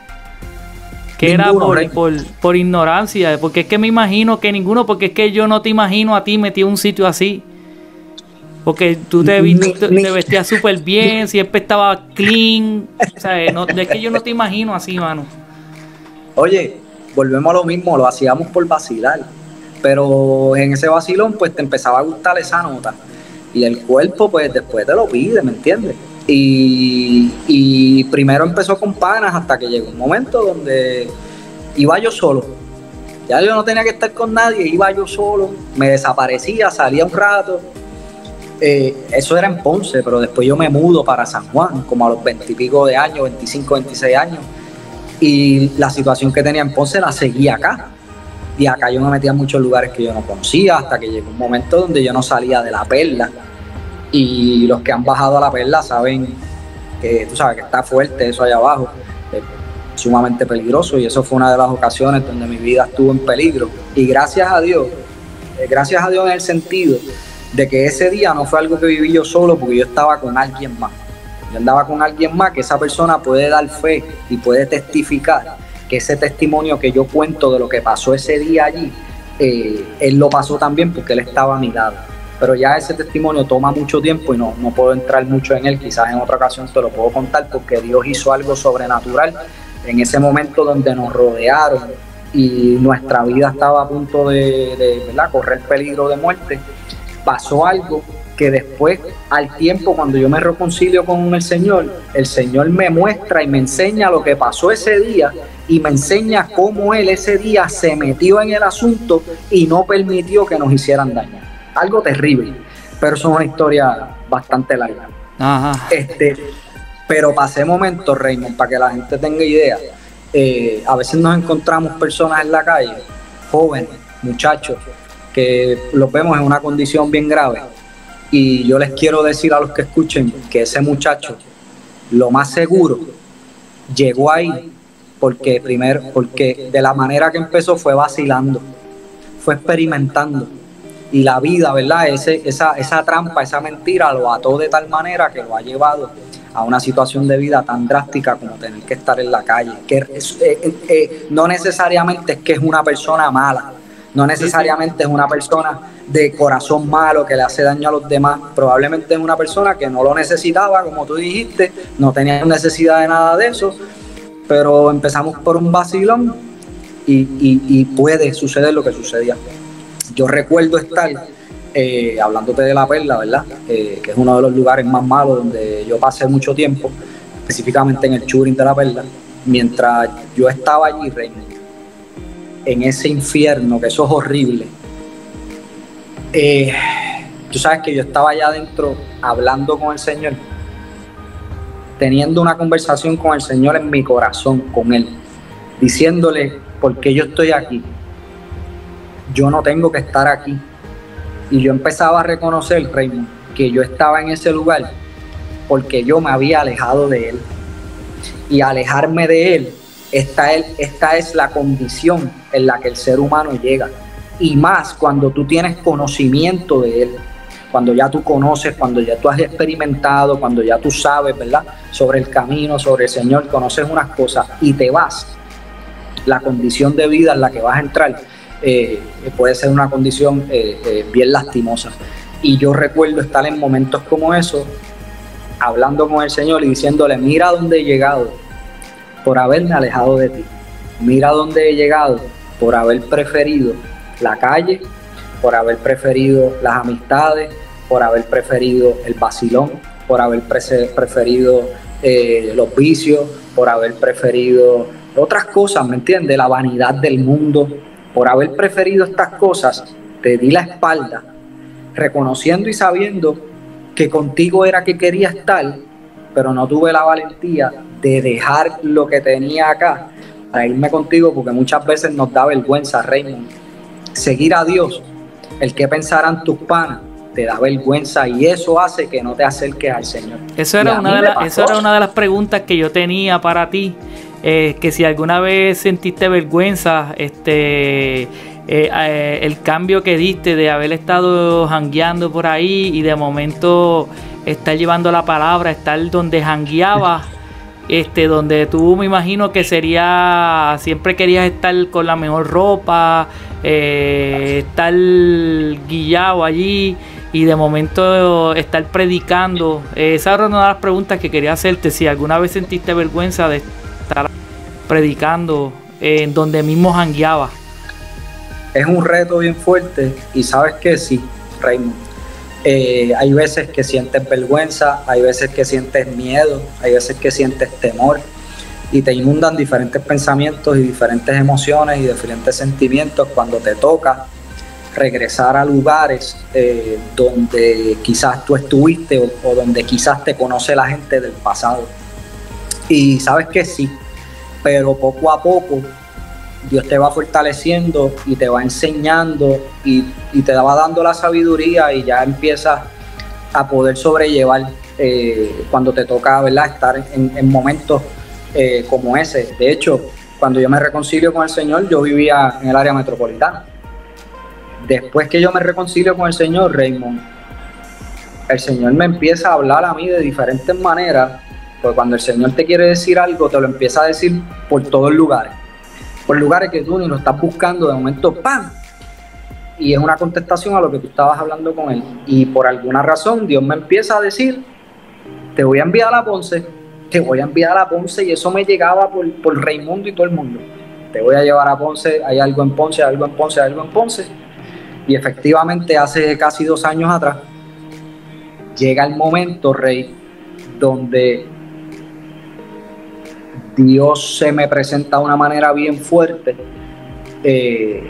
Que ninguno, era por, por, por ignorancia, porque es que me imagino que ninguno, porque es que yo no te imagino a ti metido en un sitio así. Porque tú te, ni, te, ni, te vestías súper bien, siempre estaba clean. O sea, no, es que yo no te imagino así, mano. Oye, volvemos a lo mismo, lo hacíamos por vacilar. Pero en ese vacilón, pues te empezaba a gustar esa nota. Y el cuerpo, pues después te lo pide, ¿me entiendes? Y, y primero empezó con panas hasta que llegó un momento donde iba yo solo. Ya yo no tenía que estar con nadie, iba yo solo, me desaparecía, salía un rato. Eh, eso era en Ponce, pero después yo me mudo para San Juan, como a los veintipico de años, veinticinco, veintiséis años. Y la situación que tenía en Ponce la seguía acá. Y acá yo me metía en muchos lugares que yo no conocía, hasta que llegó un momento donde yo no salía de La Perla. Y los que han bajado a La Perla saben que, tú sabes, que está fuerte eso allá abajo, es sumamente peligroso, y eso fue una de las ocasiones donde mi vida estuvo en peligro. Y gracias a Dios, eh, gracias a Dios en el sentido de que ese día no fue algo que viví yo solo, porque yo estaba con alguien más. Yo andaba con alguien más que esa persona puede dar fe y puede testificar que ese testimonio que yo cuento de lo que pasó ese día allí, eh, él lo pasó también porque él estaba a mi lado. Pero ya ese testimonio toma mucho tiempo y no, no puedo entrar mucho en él, quizás en otra ocasión te lo puedo contar, porque Dios hizo algo sobrenatural en ese momento donde nos rodearon y nuestra vida estaba a punto de, de ¿verdad? correr peligro de muerte. Pasó algo que después, al tiempo, cuando yo me reconcilio con el Señor, el Señor me muestra y me enseña lo que pasó ese día, y me enseña cómo Él ese día se metió en el asunto y no permitió que nos hicieran daño. Algo terrible, pero eso es una historia bastante larga. Ajá. Este, pero pasé momentos, Raymond, para que la gente tenga idea. Eh, a veces nos encontramos personas en la calle, jóvenes, muchachos, que los vemos en una condición bien grave. Y yo les quiero decir a los que escuchen que ese muchacho, lo más seguro, llegó ahí porque primero, porque de la manera que empezó fue vacilando, fue experimentando. Y la vida, ¿verdad? Ese, esa, esa trampa, esa mentira lo ató de tal manera que lo ha llevado a una situación de vida tan drástica como tener que estar en la calle. Que es, eh, eh, no necesariamente es que es una persona mala, no necesariamente es una persona de corazón malo que le hace daño a los demás. Probablemente es una persona que no lo necesitaba, como tú dijiste, no tenía necesidad de nada de eso, pero empezamos por un vacilón y, y, y puede suceder lo que sucedía. Yo recuerdo estar, eh, hablándote de La Perla, ¿verdad? Eh, que es uno de los lugares más malos donde yo pasé mucho tiempo, específicamente en el Churin de La Perla, mientras yo estaba allí, Reina, en ese infierno, que eso es horrible. Eh, tú sabes que yo estaba allá adentro hablando con el Señor, teniendo una conversación con el Señor en mi corazón, con Él, diciéndole, ¿por qué yo estoy aquí? Yo no tengo que estar aquí. Y yo empezaba a reconocer, Raymond, que yo estaba en ese lugar porque yo me había alejado de Él. Y alejarme de Él, esta es, esta es la condición en la que el ser humano llega. Y más cuando tú tienes conocimiento de Él, cuando ya tú conoces, cuando ya tú has experimentado, cuando ya tú sabes, ¿verdad?, sobre el camino, sobre el Señor, conoces unas cosas y te vas. La condición de vida en la que vas a entrar eh, puede ser una condición eh, eh, bien lastimosa. Y yo recuerdo estar en momentos como esos, hablando con el Señor y diciéndole, mira dónde he llegado por haberme alejado de ti. Mira dónde he llegado por haber preferido la calle, por haber preferido las amistades, por haber preferido el vacilón, por haber pre- preferido eh, los vicios, por haber preferido otras cosas, ¿me entiendes? La vanidad del mundo. Por haber preferido estas cosas, te di la espalda, reconociendo y sabiendo que contigo era que quería estar, pero no tuve la valentía de dejar lo que tenía acá para irme contigo, porque muchas veces nos da vergüenza, Raymond, seguir a Dios, el que pensarán tus panas, te da vergüenza y eso hace que no te acerques al Señor. Eso era, una de, la, eso era una de las preguntas que yo tenía para ti, eh, que si alguna vez sentiste vergüenza, este, eh, eh, el cambio que diste de haber estado jangueando por ahí y de momento estar llevando la palabra, estar donde jangueabas. Este, donde tú me imagino que sería, siempre querías estar con la mejor ropa, eh, estar guillado allí y de momento estar predicando. Eh, esa era una de las preguntas que quería hacerte, si alguna vez sentiste vergüenza de estar predicando eh, en donde mismo jangueabas. Es un reto bien fuerte y sabes que sí, Raymond. Eh, hay veces que sientes vergüenza, hay veces que sientes miedo, hay veces que sientes temor y te inundan diferentes pensamientos y diferentes emociones y diferentes sentimientos cuando te toca regresar a lugares eh, donde quizás tú estuviste o, o donde quizás te conoce la gente del pasado. Y sabes que sí, pero poco a poco Dios te va fortaleciendo y te va enseñando y, y te va dando la sabiduría y ya empiezas a poder sobrellevar eh, cuando te toca, ¿verdad?, estar en, en momentos eh, como ese. De hecho, cuando yo me reconcilio con el Señor, yo vivía en el área metropolitana. Después que yo me reconcilio con el Señor, Raymond, el Señor me empieza a hablar a mí de diferentes maneras, porque cuando el Señor te quiere decir algo, te lo empieza a decir por todos lugares. Por lugares que tú ni lo estás buscando, de momento ¡pam! Y es una contestación a lo que tú estabas hablando con él. Y por alguna razón Dios me empieza a decir, te voy a enviar a Ponce, te voy a enviar a Ponce, y eso me llegaba por, por Raimundo y todo el mundo. Te voy a llevar a Ponce, hay algo en Ponce, hay algo en Ponce, hay algo en Ponce. Y efectivamente hace casi dos años atrás llega el momento, Rey, donde Dios se me presenta de una manera bien fuerte eh,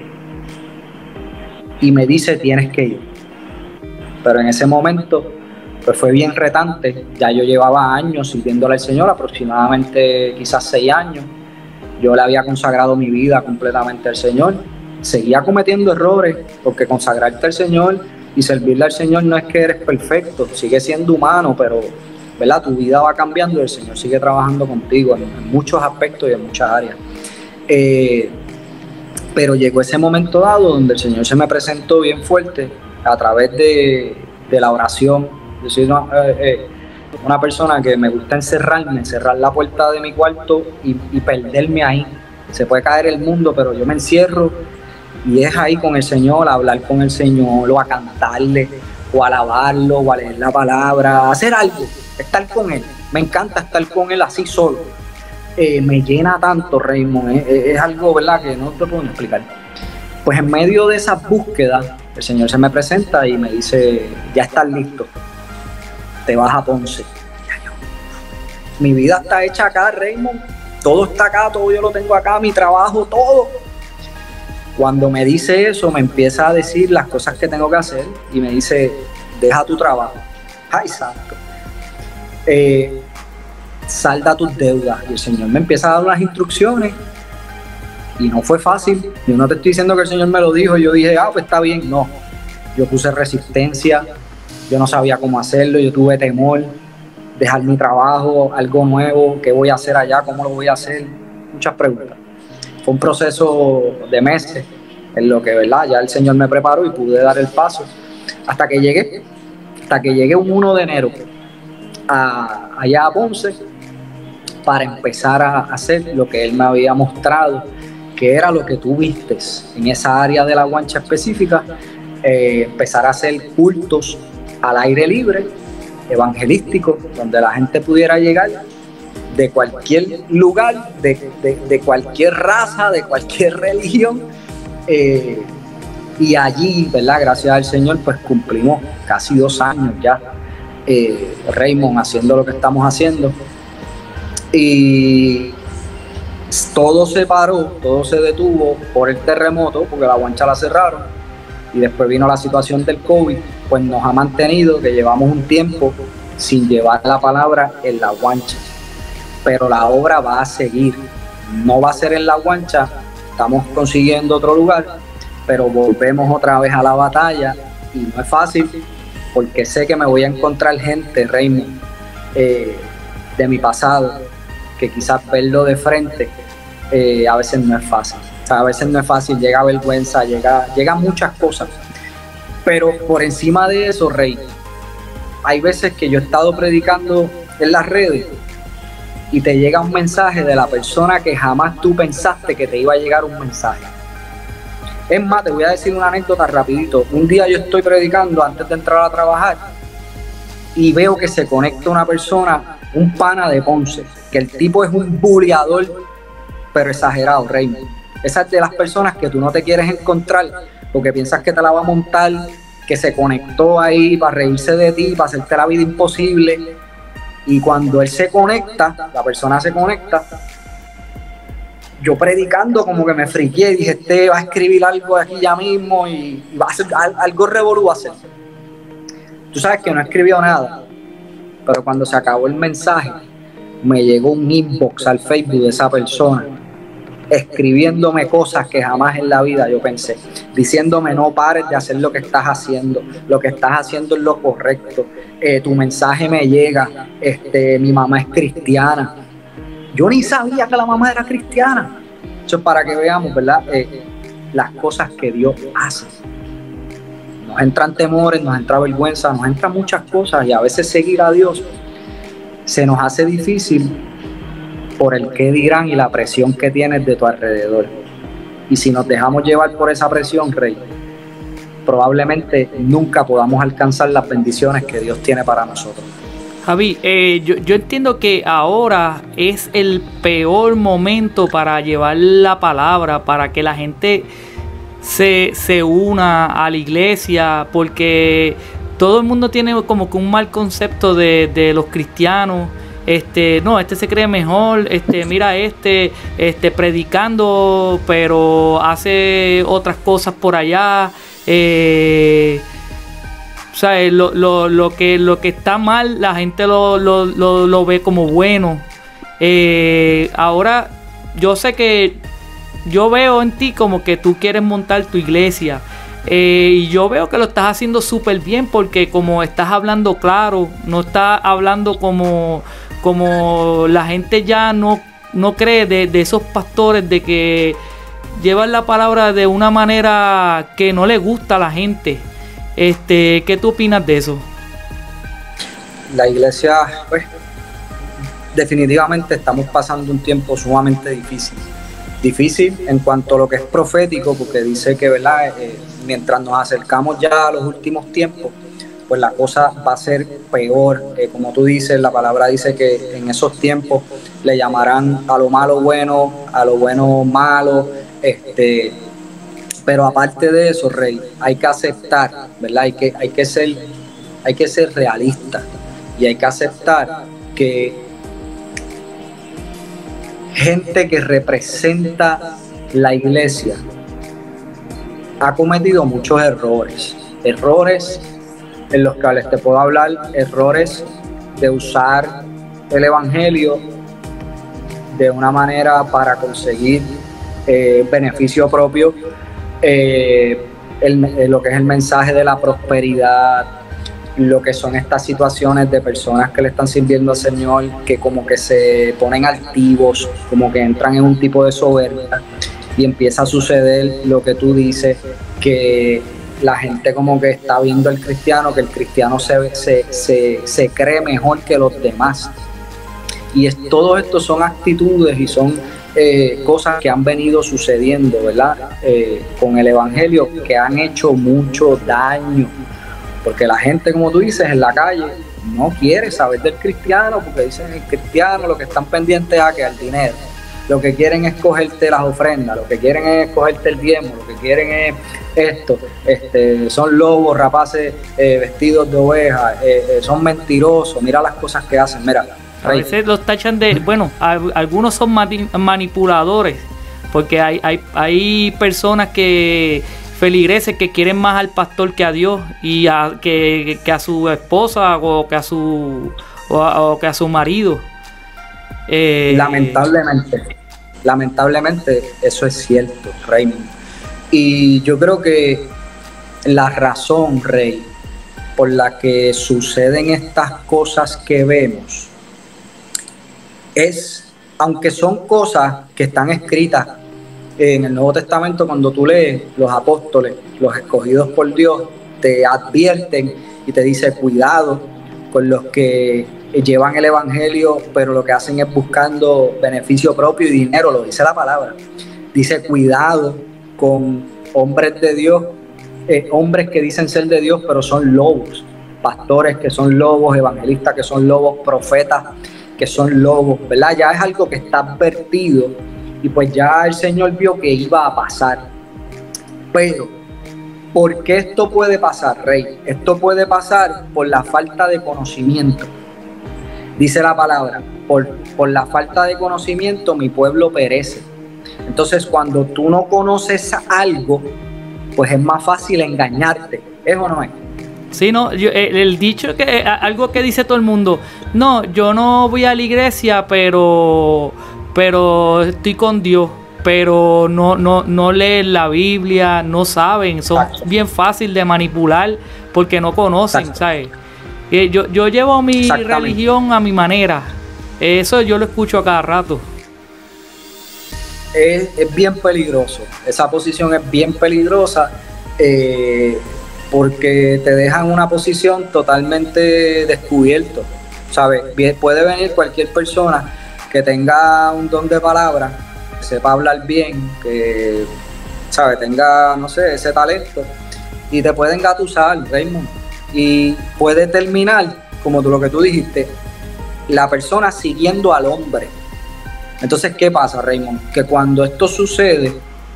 y me dice tienes que ir. Pero en ese momento pues fue bien retante. Ya yo llevaba años sirviéndole al Señor, aproximadamente quizás seis años. Yo le había consagrado mi vida completamente al Señor. Seguía cometiendo errores, porque consagrarte al Señor y servirle al Señor no es que eres perfecto, sigue siendo humano, pero ¿verdad?, tu vida va cambiando y el Señor sigue trabajando contigo en, en muchos aspectos y en muchas áreas. Eh, pero llegó ese momento dado donde el Señor se me presentó bien fuerte a través de, de la oración. Yo soy una, eh, eh, una persona que me gusta encerrarme, cerrar la puerta de mi cuarto y, y perderme ahí. Se puede caer el mundo, pero yo me encierro y es ahí con el Señor, a hablar con el Señor o a cantarle o a alabarlo o a leer la palabra, a hacer algo. Estar con Él, me encanta estar con Él así solo, eh, me llena tanto, Raymond, eh, es algo, ¿verdad?, que no te puedo explicar. Pues en medio de esas búsquedas, el Señor se me presenta y me dice, ya estás listo, te vas a Ponce. Mi vida está hecha acá, Raymond, todo está acá, todo yo lo tengo acá, mi trabajo, todo. Cuando me dice eso, me empieza a decir las cosas que tengo que hacer y me dice, deja tu trabajo. Ay, santo. Eh, salda tus deudas. Y el Señor me empieza a dar unas instrucciones y no fue fácil. Yo no te estoy diciendo que el Señor me lo dijo, yo dije, ah, pues está bien. No, yo puse resistencia, yo no sabía cómo hacerlo, yo tuve temor, dejar mi trabajo, algo nuevo, qué voy a hacer allá, cómo lo voy a hacer, muchas preguntas. Fue un proceso de meses en lo que, ¿verdad?, ya el Señor me preparó y pude dar el paso hasta que llegué, hasta que llegué un primero de enero a, allá a Ponce para empezar a hacer lo que Él me había mostrado, que era lo que tú vistes en esa área de la Guancha específica, eh, empezar a hacer cultos al aire libre, evangelísticos, donde la gente pudiera llegar de cualquier lugar, de, de, de cualquier raza, de cualquier religión, eh, y allí, ¿verdad?, gracias al Señor, pues cumplimos casi dos años ya, eh, Raymond, haciendo lo que estamos haciendo, y todo se paró, todo se detuvo por el terremoto, porque la Guancha la cerraron, y después vino la situación del COVID, pues nos ha mantenido que llevamos un tiempo sin llevar la palabra en la Guancha. Pero la obra va a seguir, no va a ser en la Guancha, estamos consiguiendo otro lugar, pero volvemos otra vez a la batalla y no es fácil, porque sé que me voy a encontrar gente, Raymond, eh, de mi pasado, que quizás verlo de frente eh, a veces no es fácil. O sea, a veces no es fácil, llega vergüenza, llega, llega muchas cosas. Pero por encima de eso, Rey, hay veces que yo he estado predicando en las redes y te llega un mensaje de la persona que jamás tú pensaste que te iba a llegar un mensaje. Es más, te voy a decir una anécdota rapidito. Un día yo estoy predicando antes de entrar a trabajar y veo que se conecta una persona, un pana de Ponce, que el tipo es un buleador, pero exagerado, Raymond. Esa es de las personas que tú no te quieres encontrar porque piensas que te la va a montar, que se conectó ahí para reírse de ti, para hacerte la vida imposible. Y cuando él se conecta, la persona se conecta, yo predicando como que me friqué y dije, este va a escribir algo aquí ya mismo y va a hacer algo revolú a hacer. Tú sabes que no he escribido nada, pero cuando se acabó el mensaje, me llegó un inbox al Facebook de esa persona, escribiéndome cosas que jamás en la vida yo pensé, diciéndome no pares de hacer lo que estás haciendo, lo que estás haciendo es lo correcto, eh, tu mensaje me llega, este, mi mamá es cristiana. Yo ni sabía que la mamá era cristiana. Eso es para que veamos, ¿verdad? Eh, las cosas que Dios hace. Nos entran temores, nos entra vergüenza, nos entran muchas cosas y a veces seguir a Dios se nos hace difícil por el qué dirán y la presión que tienes de tu alrededor. Y si nos dejamos llevar por esa presión, Rey, probablemente nunca podamos alcanzar las bendiciones que Dios tiene para nosotros. Javi, eh, yo, yo entiendo que ahora es el peor momento para llevar la palabra, para que la gente se, se una a la iglesia, porque todo el mundo tiene como que un mal concepto de, de los cristianos. Este, no, este se cree mejor, este, mira este, este, predicando, pero hace otras cosas por allá. Eh, o sea, lo, lo, lo, que, lo que está mal, la gente lo, lo, lo, lo ve como bueno. Eh, ahora, yo sé que yo veo en ti como que tú quieres montar tu iglesia. Eh, y yo veo que lo estás haciendo súper bien, porque como estás hablando claro, no estás hablando como, como la gente ya no, no cree de, de esos pastores, de que llevan la palabra de una manera que no le gusta a la gente. Este, ¿qué tú opinas de eso? La iglesia, pues, definitivamente estamos pasando un tiempo sumamente difícil. Difícil en cuanto a lo que es profético, porque dice que, ¿verdad? Eh, mientras nos acercamos ya a los últimos tiempos, pues la cosa va a ser peor. Eh, como tú dices, la palabra dice que en esos tiempos le llamarán a lo malo bueno, a lo bueno malo. Este, pero aparte de eso, Rey, hay que aceptar, ¿verdad? Hay que, hay que ser, hay que ser realista y hay que aceptar que gente que representa la iglesia ha cometido muchos errores, errores en los cuales te puedo hablar, errores de usar el evangelio de una manera para conseguir eh, beneficio propio, eh, el, eh, lo que es el mensaje de la prosperidad, lo que son estas situaciones de personas que le están sirviendo al Señor, que como que se ponen altivos, como que entran en un tipo de soberbia y empieza a suceder lo que tú dices, que la gente como que está viendo al cristiano, que el cristiano se, se, se, se cree mejor que los demás. Y es, todo esto son actitudes y son eh, cosas que han venido sucediendo, ¿verdad? Eh, con el evangelio, que han hecho mucho daño. Porque la gente, como tú dices, en la calle no quiere saber del cristiano, porque dicen el cristiano lo que están pendientes a que al dinero. Lo que quieren es cogerte las ofrendas, lo que quieren es cogerte el diezmo, lo que quieren es esto, este, son lobos, rapaces eh, vestidos de ovejas, eh, eh, son mentirosos, mira las cosas que hacen, mira. A veces los tachan de, bueno, a, algunos son mani- manipuladores, porque hay, hay, hay personas que, feligreses que quieren más al pastor que a Dios, y a, que, que a su esposa o que a su, o a, o que a su marido. Eh, lamentablemente, lamentablemente eso es cierto, Raymond. Y yo creo que la razón, Rey, por la que suceden estas cosas que vemos es, aunque son cosas que están escritas en el Nuevo Testamento, cuando tú lees, los apóstoles, los escogidos por Dios, te advierten y te dice cuidado con los que llevan el evangelio, pero lo que hacen es buscando beneficio propio y dinero, lo dice la palabra. Dice cuidado con hombres de Dios, eh, hombres que dicen ser de Dios, pero son lobos, pastores que son lobos, evangelistas que son lobos, profetas que son lobos, ¿verdad? Ya es algo que está advertido y pues ya el Señor vio que iba a pasar. Pero, ¿por qué esto puede pasar, Rey? Esto puede pasar por la falta de conocimiento. Dice la palabra, por, por la falta de conocimiento mi pueblo perece. Entonces, cuando tú no conoces algo, pues es más fácil engañarte. ¿Es o no es? Sí, no, yo, el, el dicho que algo que dice todo el mundo, no, yo no voy a la iglesia, pero, pero estoy con Dios, pero no, no, no leen la Biblia, no saben, son Exacto. bien fácil de manipular porque no conocen, Exacto. ¿sabes? Eh, yo, yo llevo mi religión a mi manera, eso yo lo escucho a cada rato. Es, es bien peligroso, esa posición es bien peligrosa, eh, porque te dejan una posición totalmente descubierto, ¿sabes? Puede venir cualquier persona que tenga un don de palabra, que sepa hablar bien, que, ¿sabes? Tenga, no sé, ese talento, y te pueden engatusar, Raymond, y puede terminar, como tú, lo que tú dijiste, la persona siguiendo al hombre. Entonces, ¿qué pasa, Raymond? Que cuando esto sucede,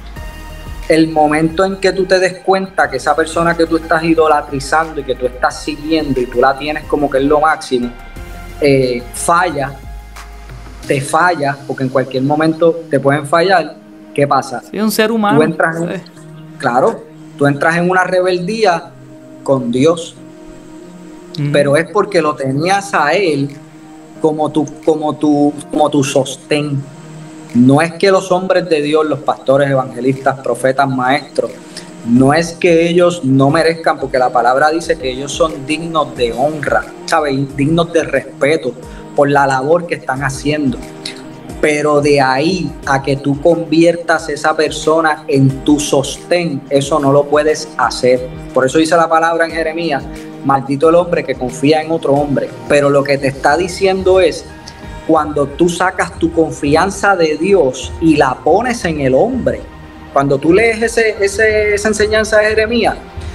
el momento en que tú te des cuenta que esa persona que tú estás idolatrizando y que tú estás siguiendo y tú la tienes como que es lo máximo, eh, falla, te falla, porque en cualquier momento te pueden fallar, ¿qué pasa? Sí, un ser humano. Tú entras en, sí. Claro, tú entras en una rebeldía con Dios, mm. pero es porque lo tenías a Él como tu, como tu, como tu sostén. No es que los hombres de Dios, los pastores, evangelistas, profetas, maestros, no es que ellos no merezcan, porque la palabra dice que ellos son dignos de honra, ¿sabes? Dignos de respeto por la labor que están haciendo. Pero de ahí a que tú conviertas a esa persona en tu sostén, eso no lo puedes hacer. Por eso dice la palabra en Jeremías, maldito el hombre que confía en otro hombre. Pero lo que te está diciendo es, cuando tú sacas tu confianza de Dios y la pones en el hombre, cuando tú lees ese, ese, esa enseñanza de Jeremías,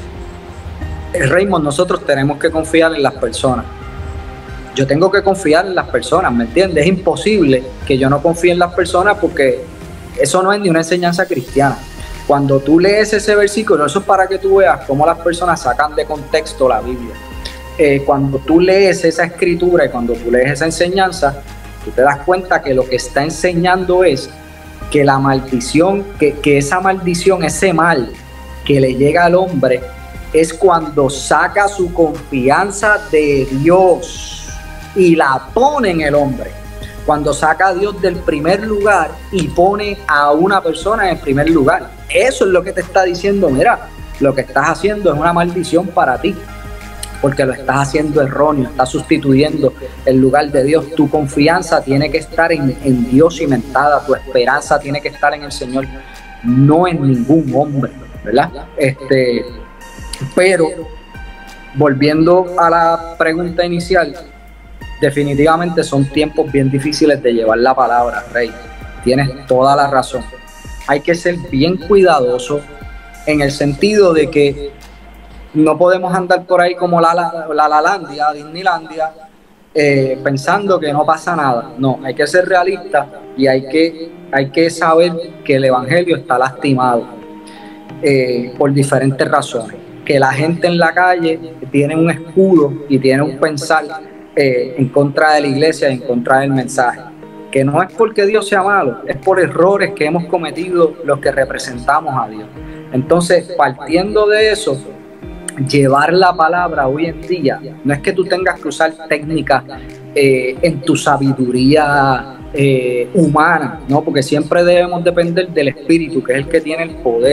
Raymond, nosotros tenemos que confiar en las personas. Yo tengo que confiar en las personas, ¿me entiendes? Es imposible que yo no confíe en las personas porque eso no es ni una enseñanza cristiana. Cuando tú lees ese versículo, eso es para que tú veas cómo las personas sacan de contexto la Biblia. Eh, cuando tú lees esa escritura y cuando tú lees esa enseñanza, tú te das cuenta que lo que está enseñando es que la maldición, que, que esa maldición, ese mal que le llega al hombre, es cuando saca su confianza de Dios y la pone en el hombre. Cuando saca a Dios del primer lugar y pone a una persona en el primer lugar. Eso es lo que te está diciendo, mira, lo que estás haciendo es una maldición para ti, porque lo estás haciendo erróneo, estás sustituyendo el lugar de Dios. Tu confianza tiene que estar en, en Dios cimentada, tu esperanza tiene que estar en el Señor, no en ningún hombre, ¿verdad? Este, pero, volviendo a la pregunta inicial, definitivamente son tiempos bien difíciles de llevar la palabra, Rey. Tienes toda la razón. Hay que ser bien cuidadoso en el sentido de que no podemos andar por ahí como la la, la, la Landia, Disneylandia, eh, pensando que no pasa nada. No, hay que ser realista y hay que, hay que saber que el evangelio está lastimado eh, por diferentes razones. Que la gente en la calle tiene un escudo y tiene un pensar eh, en contra de la iglesia, en contra del mensaje. Que no es porque Dios sea malo, es por errores que hemos cometido los que representamos a Dios. Entonces, partiendo de eso, llevar la palabra hoy en día, no es que tú tengas que usar técnicas eh, en tu sabiduría eh, humana, ¿no? Porque siempre debemos depender del Espíritu, que es el que tiene el poder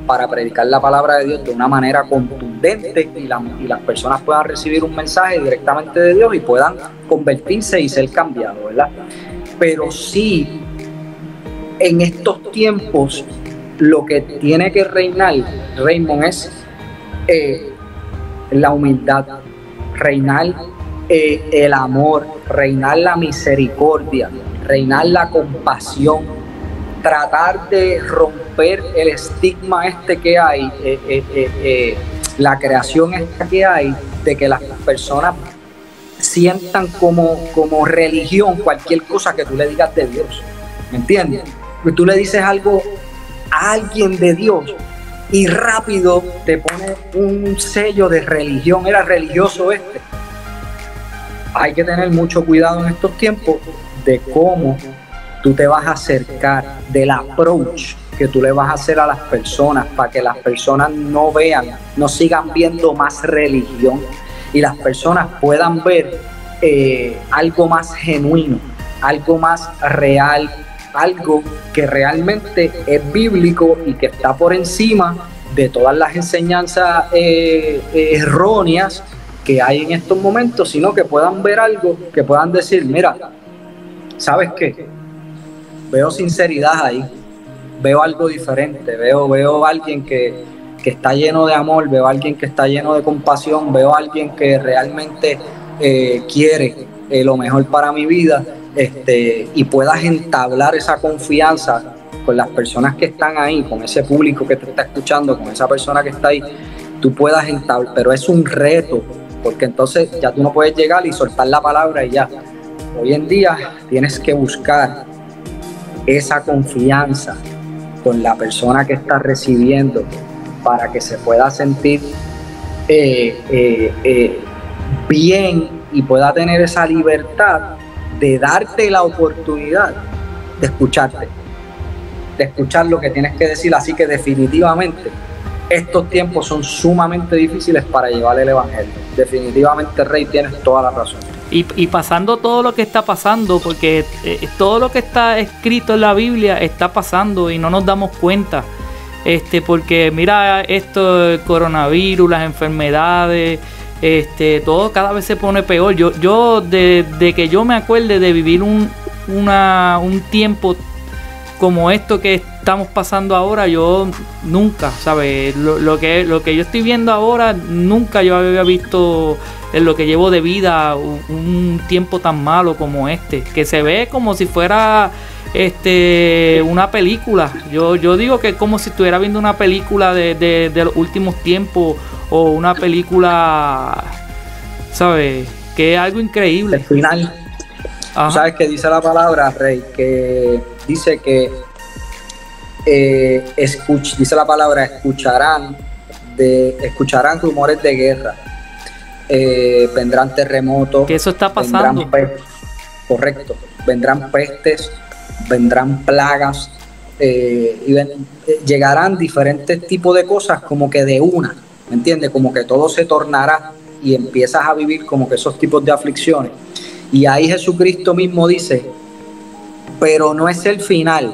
para predicar la palabra de Dios de una manera contundente y, la, y las personas puedan recibir un mensaje directamente de Dios y puedan convertirse y ser cambiados, ¿verdad? Pero sí, en estos tiempos, lo que tiene que reinar, Raymond, es eh, la humildad, reinar eh, el amor, reinar la misericordia, reinar la compasión, tratar de romper el estigma este que hay, eh, eh, eh, eh, la creación esta que hay, de que las personas sientan como, como religión cualquier cosa que tú le digas de Dios, ¿me entiendes? Que tú le dices algo a alguien de Dios y rápido te pone un sello de religión, era religioso este. Hay que tener mucho cuidado en estos tiempos de cómo tú te vas a acercar, del approach que tú le vas a hacer a las personas, para que las personas no vean, no sigan viendo más religión y las personas puedan ver eh, algo más genuino, algo más real, algo que realmente es bíblico y que está por encima de todas las enseñanzas eh, eh, erróneas que hay en estos momentos, sino que puedan ver algo, que puedan decir, mira, ¿sabes qué? Veo sinceridad ahí, veo algo diferente, veo, veo a alguien que, que está lleno de amor, veo a alguien que está lleno de compasión, veo a alguien que realmente eh, quiere eh, lo mejor para mi vida, este, y puedas entablar esa confianza con las personas que están ahí, con ese público que te está escuchando, con esa persona que está ahí, tú puedas entablar, pero es un reto, porque entonces ya tú no puedes llegar y soltar la palabra y ya. Hoy en día tienes que buscar esa confianza con la persona que está recibiendo para que se pueda sentir eh, eh, eh, bien y pueda tener esa libertad de darte la oportunidad de escucharte, de escuchar lo que tienes que decir. Así que definitivamente estos tiempos son sumamente difíciles para llevar el evangelio. Definitivamente, Rey, tienes toda la razón. Y, y pasando todo lo que está pasando, porque eh, todo lo que está escrito en la Biblia está pasando y no nos damos cuenta. Este, porque mira esto, el coronavirus, las enfermedades, este, todo cada vez se pone peor. Yo, yo de, de que yo me acuerde de vivir un, una, un tiempo como esto que estamos pasando ahora, yo nunca, ¿sabes? Lo, lo, que, lo que yo estoy viendo ahora, nunca yo había visto en lo que llevo de vida un, un tiempo tan malo como este, que se ve como si fuera este una película. Yo, yo digo que es como si estuviera viendo una película de, de, de los últimos tiempos, o una película, ¿sabes? Que es algo increíble. El final. Ajá. ¿Sabes qué dice la palabra, Rey? Que dice que eh, escuch, dice la palabra, escucharán, de, escucharán rumores de guerra. Eh, vendrán terremotos, que eso está pasando, vendrán pestes, correcto, vendrán pestes, vendrán plagas, eh, y ven, eh, llegarán diferentes tipos de cosas como que de una, ¿me entiendes? Como que todo se tornará y empiezas a vivir como que esos tipos de aflicciones. Y ahí Jesucristo mismo dice, pero no es el final,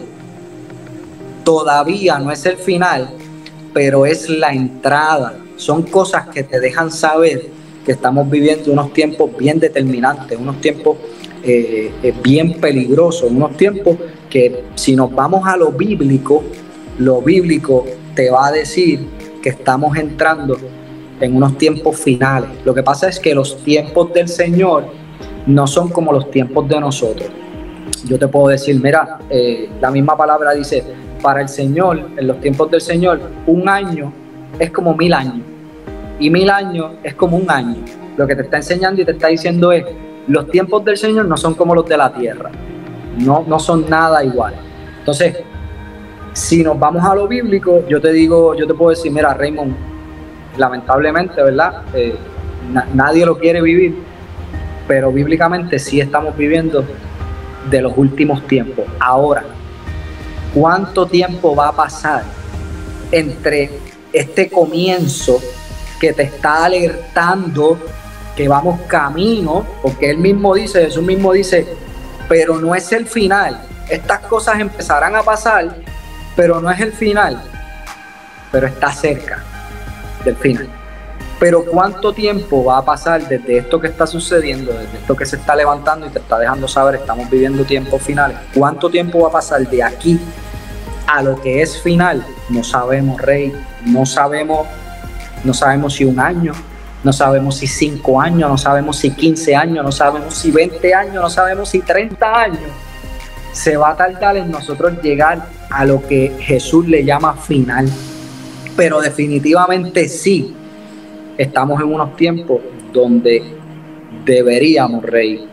todavía no es el final, pero es la entrada. Son cosas que te dejan saber que estamos viviendo unos tiempos bien determinantes, unos tiempos eh, eh, bien peligrosos, unos tiempos que si nos vamos a lo bíblico, lo bíblico te va a decir que estamos entrando en unos tiempos finales. Lo que pasa es que los tiempos del Señor no son como los tiempos de nosotros. Yo te puedo decir, mira, eh, la misma palabra dice, para el Señor, en los tiempos del Señor, un año es como mil años. Y mil años es como un año. Lo que te está enseñando y te está diciendo es, los tiempos del Señor no son como los de la tierra. No, no son nada igual. Entonces, si nos vamos a lo bíblico, yo te digo, yo te puedo decir, mira, Raymond, lamentablemente, ¿verdad? Eh, na- nadie lo quiere vivir, pero bíblicamente sí estamos viviendo de los últimos tiempos. Ahora, ¿cuánto tiempo va a pasar entre este comienzo que te está alertando que vamos camino? Porque él mismo dice, Jesús mismo dice, pero no es el final. Estas cosas empezarán a pasar, pero no es el final. pero está cerca del final. Pero ¿cuánto tiempo va a pasar desde esto que está sucediendo, desde esto que se está levantando y te está dejando saber, estamos viviendo tiempos finales? ¿Cuánto tiempo va a pasar de aquí a lo que es final? No sabemos, Rey, no sabemos, no sabemos si un año, no sabemos si cinco años, no sabemos si quince años, no sabemos si veinte años, no sabemos si treinta años. Se va a tardar en nosotros llegar a lo que Jesús le llama final. Pero definitivamente sí, estamos en unos tiempos donde deberíamos, Rey,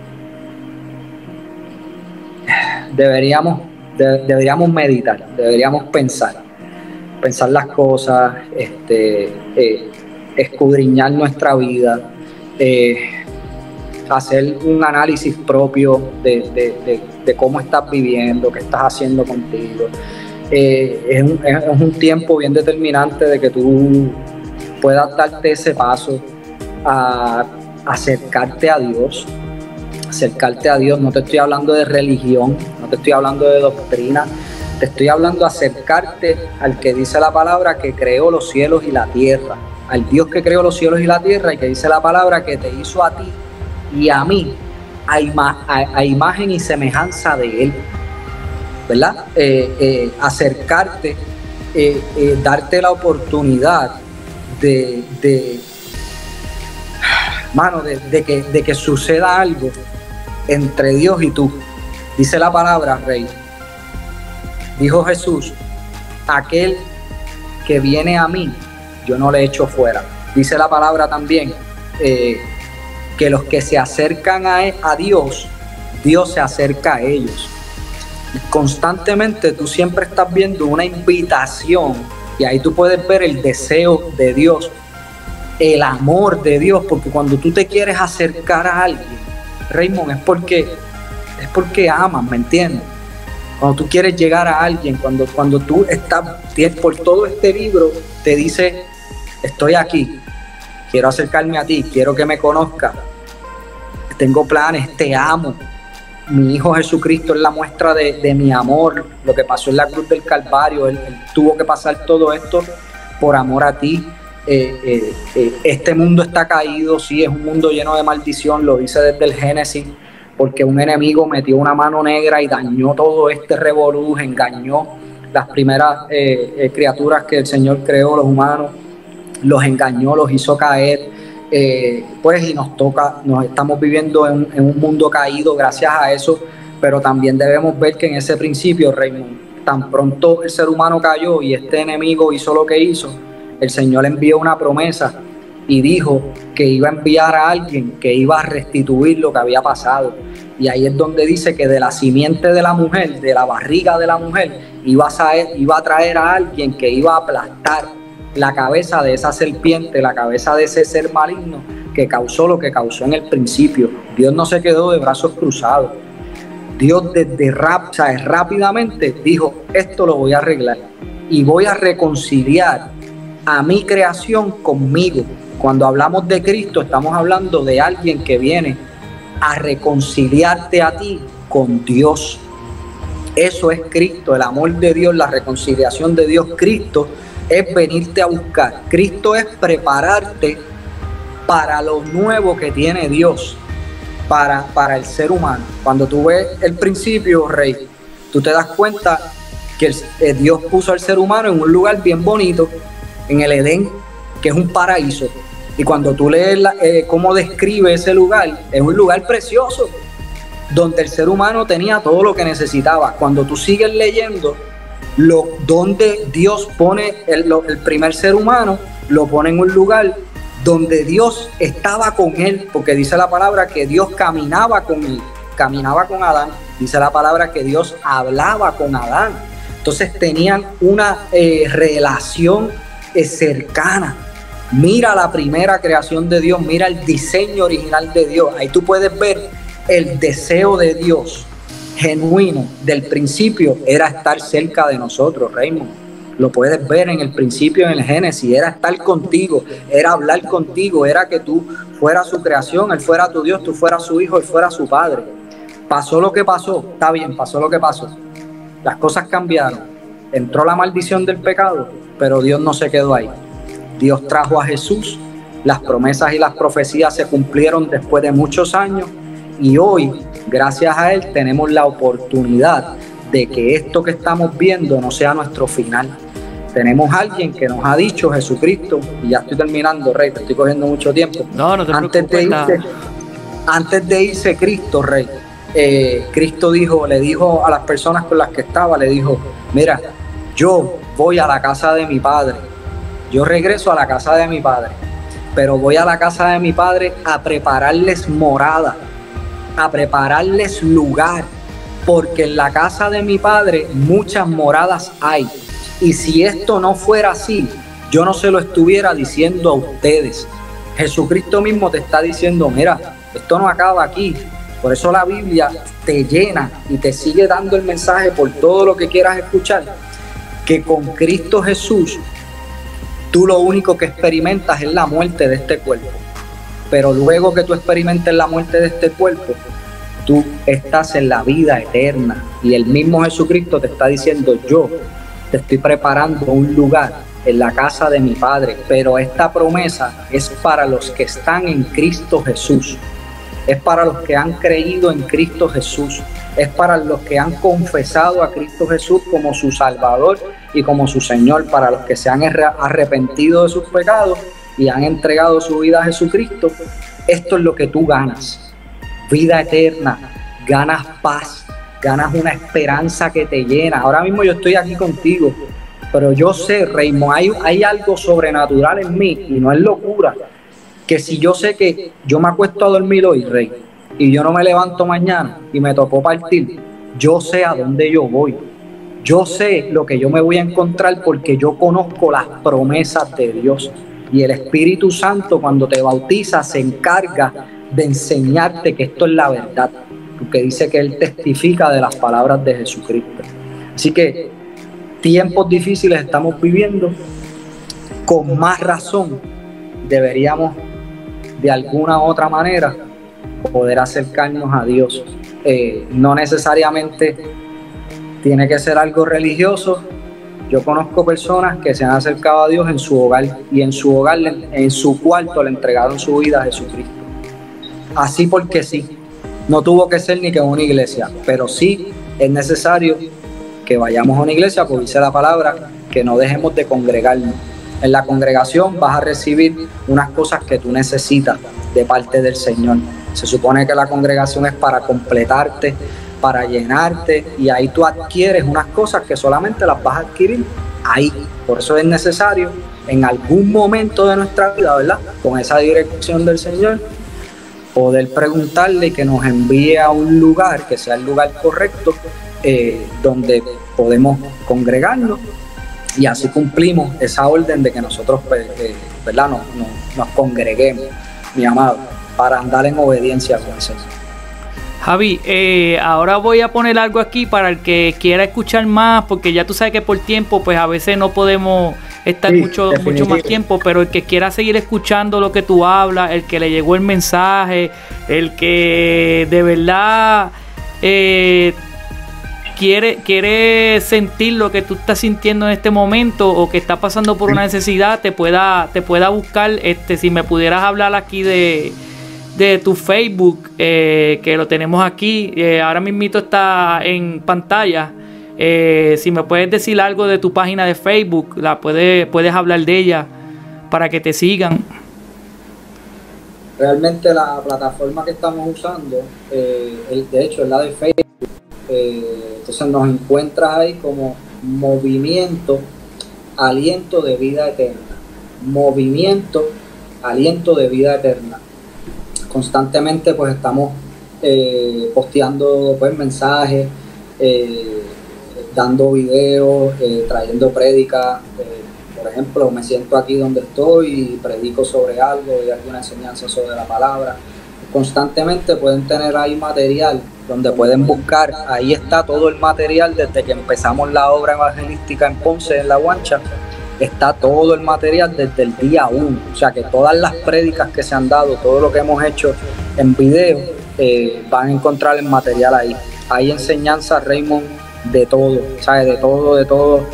deberíamos, de, deberíamos meditar, deberíamos pensar, pensar las cosas, este, eh, escudriñar nuestra vida, eh, hacer un análisis propio de, de, de, de cómo estás viviendo, qué estás haciendo contigo. Eh, es, un, es un tiempo bien determinante de que tú puedas darte ese paso a acercarte a Dios, acercarte a Dios. No te estoy hablando de religión, no te estoy hablando de doctrina, te estoy hablando de acercarte al que dice la palabra que creó los cielos y la tierra, al Dios que creó los cielos y la tierra y que dice la palabra que te hizo a ti y a mí a, ima a, a imagen y semejanza de Él, ¿verdad? Eh, eh, acercarte, eh, eh, darte la oportunidad de, de mano, de, de, que, de que suceda algo entre Dios y tú. Dice la palabra, Rey, dijo Jesús, aquel que viene a mí, yo no le echo fuera. Dice la palabra también, eh, que los que se acercan a, a Dios, Dios se acerca a ellos. Constantemente tú siempre estás viendo una invitación y ahí tú puedes ver el deseo de Dios, el amor de Dios, porque cuando tú te quieres acercar a alguien, Raymond, es porque, es porque amas, ¿me entiendes? Cuando tú quieres llegar a alguien, cuando, cuando tú estás, por todo este libro, te dice, estoy aquí, quiero acercarme a ti, quiero que me conozcas, tengo planes, te amo. Mi Hijo Jesucristo es la muestra de, de mi amor, lo que pasó en la cruz del Calvario, él, él tuvo que pasar todo esto por amor a ti. Eh, eh, eh, este mundo está caído, sí, es un mundo lleno de maldición, lo dice desde el Génesis, porque un enemigo metió una mano negra y dañó todo este revolú, engañó las primeras eh, eh, criaturas que el Señor creó, los humanos, los engañó, los hizo caer. Eh, pues y nos toca, nos estamos viviendo en, en un mundo caído gracias a eso, pero también debemos ver que en ese principio, Raymond, tan pronto el ser humano cayó y este enemigo hizo lo que hizo, el Señor envió una promesa y dijo que iba a enviar a alguien que iba a restituir lo que había pasado, y ahí es donde dice que de la simiente de la mujer, de la barriga de la mujer, iba a traer, iba a, traer a alguien que iba a aplastar la cabeza de esa serpiente, la cabeza de ese ser maligno que causó lo que causó en el principio. Dios no se quedó de brazos cruzados. Dios desde rap, ¿sabes? rápidamente dijo, esto lo voy a arreglar y voy a reconciliar a mi creación conmigo. Cuando hablamos de Cristo, estamos hablando de alguien que viene a reconciliarte a ti con Dios. Eso es Cristo, el amor de Dios, la reconciliación de Dios. Cristo es venirte a buscar. Cristo es prepararte para lo nuevo que tiene Dios para, para el ser humano. Cuando tú ves el principio, Rey, tú te das cuenta que el, eh, Dios puso al ser humano en un lugar bien bonito, en el Edén, que es un paraíso. Y cuando tú lees la, eh, cómo describe ese lugar, es un lugar precioso, donde el ser humano tenía todo lo que necesitaba. Cuando tú sigues leyendo, Lo, donde Dios pone el, lo, el primer ser humano, lo pone en un lugar donde Dios estaba con él, porque dice la palabra que Dios caminaba con él, caminaba con Adán, dice la palabra que Dios hablaba con Adán. Entonces tenían una eh, relación eh, cercana. Mira la primera creación de Dios, mira el diseño original de Dios, ahí tú puedes ver el deseo de Dios genuino del principio, era estar cerca de nosotros, Raymond. Lo puedes ver en el principio, en el Génesis, era estar contigo, era hablar contigo, era que tú fueras su creación, Él fuera tu Dios, tú fueras su hijo, Él fuera su padre. Pasó lo que pasó, está bien, pasó lo que pasó. Las cosas cambiaron, entró la maldición del pecado, pero Dios no se quedó ahí. Dios trajo a Jesús, las promesas y las profecías se cumplieron después de muchos años y hoy, gracias a Él, tenemos la oportunidad de que esto que estamos viendo no sea nuestro final. Tenemos a alguien que nos ha dicho, Jesucristo, y ya estoy terminando, Rey, te estoy cogiendo mucho tiempo. No, no te antes preocupes. De irse, antes de irse Cristo, Rey, eh, Cristo dijo, le dijo a las personas con las que estaba, le dijo, mira, yo voy a la casa de mi Padre, yo regreso a la casa de mi Padre, pero voy a la casa de mi Padre a prepararles morada, a prepararles lugar, porque en la casa de mi Padre muchas moradas hay. Y si esto no fuera así, yo no se lo estuviera diciendo a ustedes. Jesucristo mismo te está diciendo, mira, esto no acaba aquí. Por eso la Biblia te llena y te sigue dando el mensaje por todo lo que quieras escuchar, que con Cristo Jesús, tú lo único que experimentas es la muerte de este cuerpo. Pero luego que tú experimentes la muerte de este cuerpo, tú estás en la vida eterna. Y el mismo Jesucristo te está diciendo, yo te estoy preparando un lugar en la casa de mi Padre, pero esta promesa es para los que están en Cristo Jesús, es para los que han creído en Cristo Jesús, es para los que han confesado a Cristo Jesús como su Salvador y como su Señor, para los que se han arrepentido de sus pecados y han entregado su vida a Jesucristo. Esto es lo que tú ganas, vida eterna, ganas paz, ganas una esperanza que te llena. Ahora mismo yo estoy aquí contigo, pero yo sé, Raymond, hay, hay algo sobrenatural en mí y no es locura, que si yo sé que yo me acuesto a dormir hoy, Rey, y yo no me levanto mañana y me tocó partir, yo sé a dónde yo voy, yo sé lo que yo me voy a encontrar porque yo conozco las promesas de Dios y el Espíritu Santo cuando te bautiza se encarga de enseñarte que esto es la verdad, porque dice que Él testifica de las palabras de Jesucristo. Así que tiempos difíciles estamos viviendo, con más razón deberíamos de alguna u otra manera poder acercarnos a Dios. Eh, no necesariamente tiene que ser algo religioso. Yo conozco personas que se han acercado a Dios en su hogar y en su hogar, en su cuarto, le entregaron su vida a Jesucristo. Así porque sí. No tuvo que ser ni que una iglesia, pero sí es necesario que vayamos a una iglesia, porque dice la palabra que no dejemos de congregarnos. En la congregación vas a recibir unas cosas que tú necesitas de parte del Señor. Se supone que la congregación es para completarte, para llenarte, y ahí tú adquieres unas cosas que solamente las vas a adquirir ahí. Por eso es necesario en algún momento de nuestra vida, ¿verdad?, con esa dirección del Señor, poder preguntarle que nos envíe a un lugar, que sea el lugar correcto, eh, donde podemos congregarnos, y así cumplimos esa orden de que nosotros, eh, ¿verdad?, nos, nos, nos congreguemos, mi amado, para andar en obediencia con el Señor. Javi, eh, ahora voy a poner algo aquí para el que quiera escuchar más, porque ya tú sabes que por tiempo pues a veces no podemos estar sí, mucho, mucho más tiempo, pero el que quiera seguir escuchando lo que tú hablas, el que le llegó el mensaje, el que de verdad eh, quiere, quiere sentir lo que tú estás sintiendo en este momento o que está pasando por una necesidad, te pueda, te pueda buscar, este, si me pudieras hablar aquí de... de tu Facebook, eh, que lo tenemos aquí, eh, ahora mismito está en pantalla. Eh, si me puedes decir algo de tu página de Facebook, la puedes, puedes hablar de ella para que te sigan. Realmente la plataforma que estamos usando, eh, el, de hecho es la de Facebook, eh, entonces nos encuentras ahí como Movimiento Aliento de Vida Eterna. Movimiento Aliento de Vida Eterna. Constantemente pues estamos eh, posteando pues mensajes, eh, dando videos, eh, trayendo prédicas. Eh, por ejemplo, me siento aquí donde estoy y predico sobre algo, y alguna enseñanza sobre la palabra. Constantemente pueden tener ahí material donde pueden buscar, ahí está todo el material desde que empezamos la obra evangelística en Ponce, en La Guancha. Está todo el material desde el día uno, o sea que todas las prédicas que se han dado, todo lo que hemos hecho en video, eh, van a encontrar el material ahí. Hay enseñanza, Raymond, de todo, ¿sabes? De todo, de todo,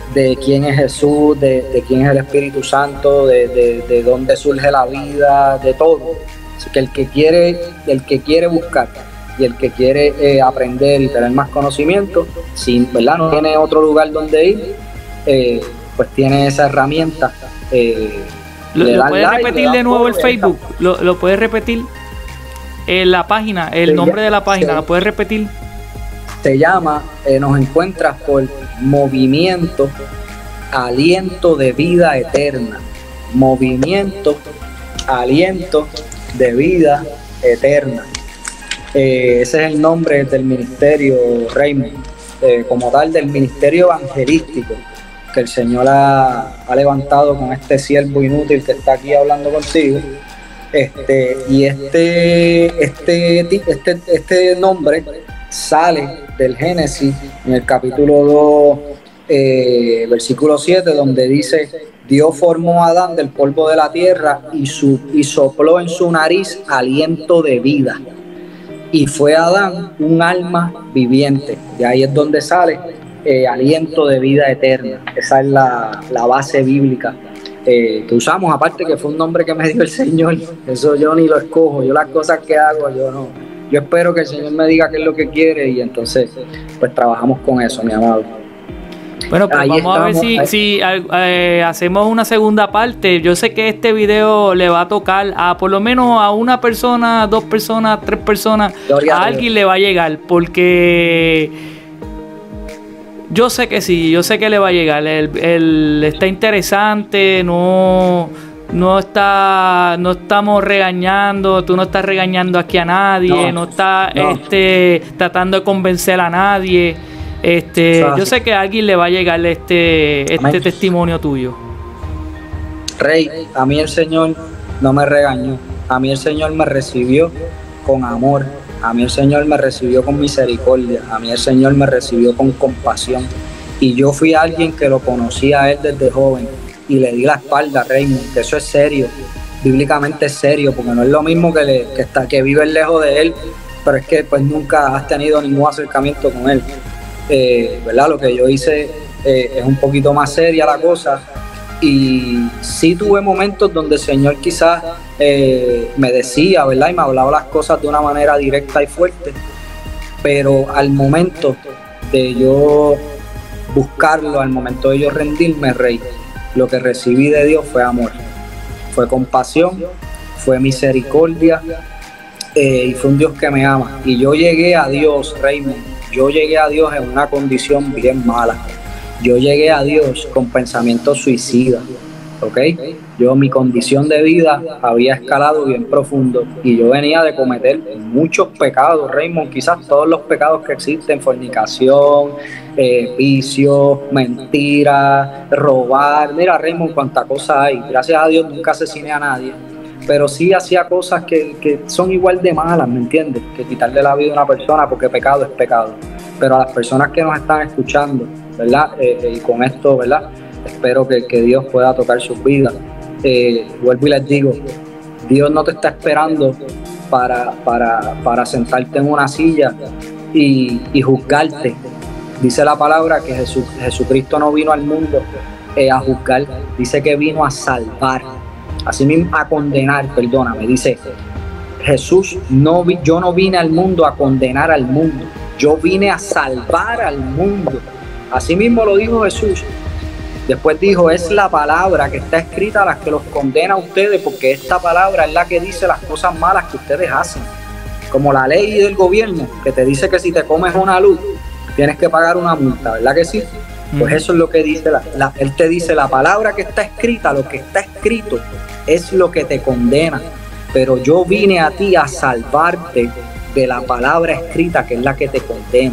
de quién es Jesús, de, de quién es el Espíritu Santo, de, de, de dónde surge la vida, de todo. Así que el que quiere, el que quiere buscar y el que quiere eh, aprender y tener más conocimiento, si ¿verdad? no tiene otro lugar donde ir, eh, pues tiene esa herramienta. Eh, ¿Lo, lo puedes like, repetir de nuevo el Facebook? ¿Lo, lo puedes repetir? Eh, la página, el se nombre llama, de la página, se, ¿lo puedes repetir? Se llama, eh, nos encuentras por Movimiento Aliento de Vida Eterna. Movimiento Aliento de Vida Eterna. Eh, ese es el nombre del ministerio, Raymond, eh, como tal del ministerio evangelístico que el Señor ha, ha levantado con este siervo inútil que está aquí hablando contigo. Este, y este, este, este, este nombre sale del Génesis en el capítulo dos, eh, versículo siete, donde dice: Dios formó a Adán del polvo de la tierra y, su, y sopló en su nariz aliento de vida. Y fue Adán un alma viviente. Y ahí es donde sale eh, aliento de vida eterna. Esa es la, la base bíblica eh, que usamos. Aparte que fue un nombre que me dio el Señor. Eso yo ni lo escojo. Yo las cosas que hago, yo no. Yo espero que el Señor me diga qué es lo que quiere y entonces pues trabajamos con eso, mi amado. Bueno, pues ahí vamos estamos, a ver si, si eh, hacemos una segunda parte. Yo sé que este video le va a tocar a por lo menos a una persona, dos personas, tres personas, a alguien le va a llegar, porque yo sé que sí, yo sé que le va a llegar. El, el, está interesante, no, no está, no estamos regañando, tú no estás regañando aquí a nadie, no, no estás no. Este, tratando de convencer a nadie. Este, yo sé que a alguien le va a llegar este, este testimonio tuyo. Rey, a mí el Señor no me regañó, a mí el Señor me recibió con amor, a mí el Señor me recibió con misericordia, a mí el Señor me recibió con compasión. Y yo fui alguien que lo conocía a Él desde joven y le di la espalda, Raymond, que eso es serio, bíblicamente es serio, porque no es lo mismo que, le, que, está, que vives lejos de Él, pero es que pues nunca has tenido ningún acercamiento con Él. Eh, ¿verdad? Lo que yo hice eh, es un poquito más seria la cosa, y sí tuve momentos donde el Señor quizás eh, me decía, ¿verdad? Y me hablaba las cosas de una manera directa y fuerte, pero al momento de yo buscarlo, al momento de yo rendirme, Rey, lo que recibí de Dios fue amor, fue compasión, fue misericordia, eh, y fue un Dios que me ama. Y yo llegué a Dios, Raymond, yo llegué a Dios en una condición bien mala. Yo llegué a Dios con pensamientos suicidas, ¿ok? Yo, mi condición de vida había escalado bien profundo y yo venía de cometer muchos pecados, Raymond, quizás todos los pecados que existen: fornicación, eh, vicio, mentira, robar. Mira, Raymond, cuánta cosa hay. Gracias a Dios nunca asesiné a nadie, pero sí hacía cosas que, que son igual de malas, ¿me entiendes? Que quitarle la vida a una persona, porque pecado es pecado. Pero a las personas que nos están escuchando, ¿verdad? Eh, eh, y con esto, ¿verdad? Espero que, que Dios pueda tocar sus vidas. Eh, vuelvo y les digo, Dios no te está esperando para, para, para sentarte en una silla y, y juzgarte. Dice la palabra que Jesús, Jesucristo no vino al mundo eh, a juzgar, dice que vino a salvar. Así mismo a condenar, perdóname, dice Jesús, no vi, yo no vine al mundo a condenar al mundo, yo vine a salvar al mundo. Así mismo lo dijo Jesús. Después dijo: es la palabra que está escrita a las que los condena a ustedes, porque esta palabra es la que dice las cosas malas que ustedes hacen. Como la ley del gobierno que te dice que si te comes una luz tienes que pagar una multa, ¿verdad que sí? Pues eso es lo que dice, la, la, él te dice la palabra que está escrita, lo que está escrito es lo que te condena, pero yo vine a ti a salvarte de la palabra escrita que es la que te condena.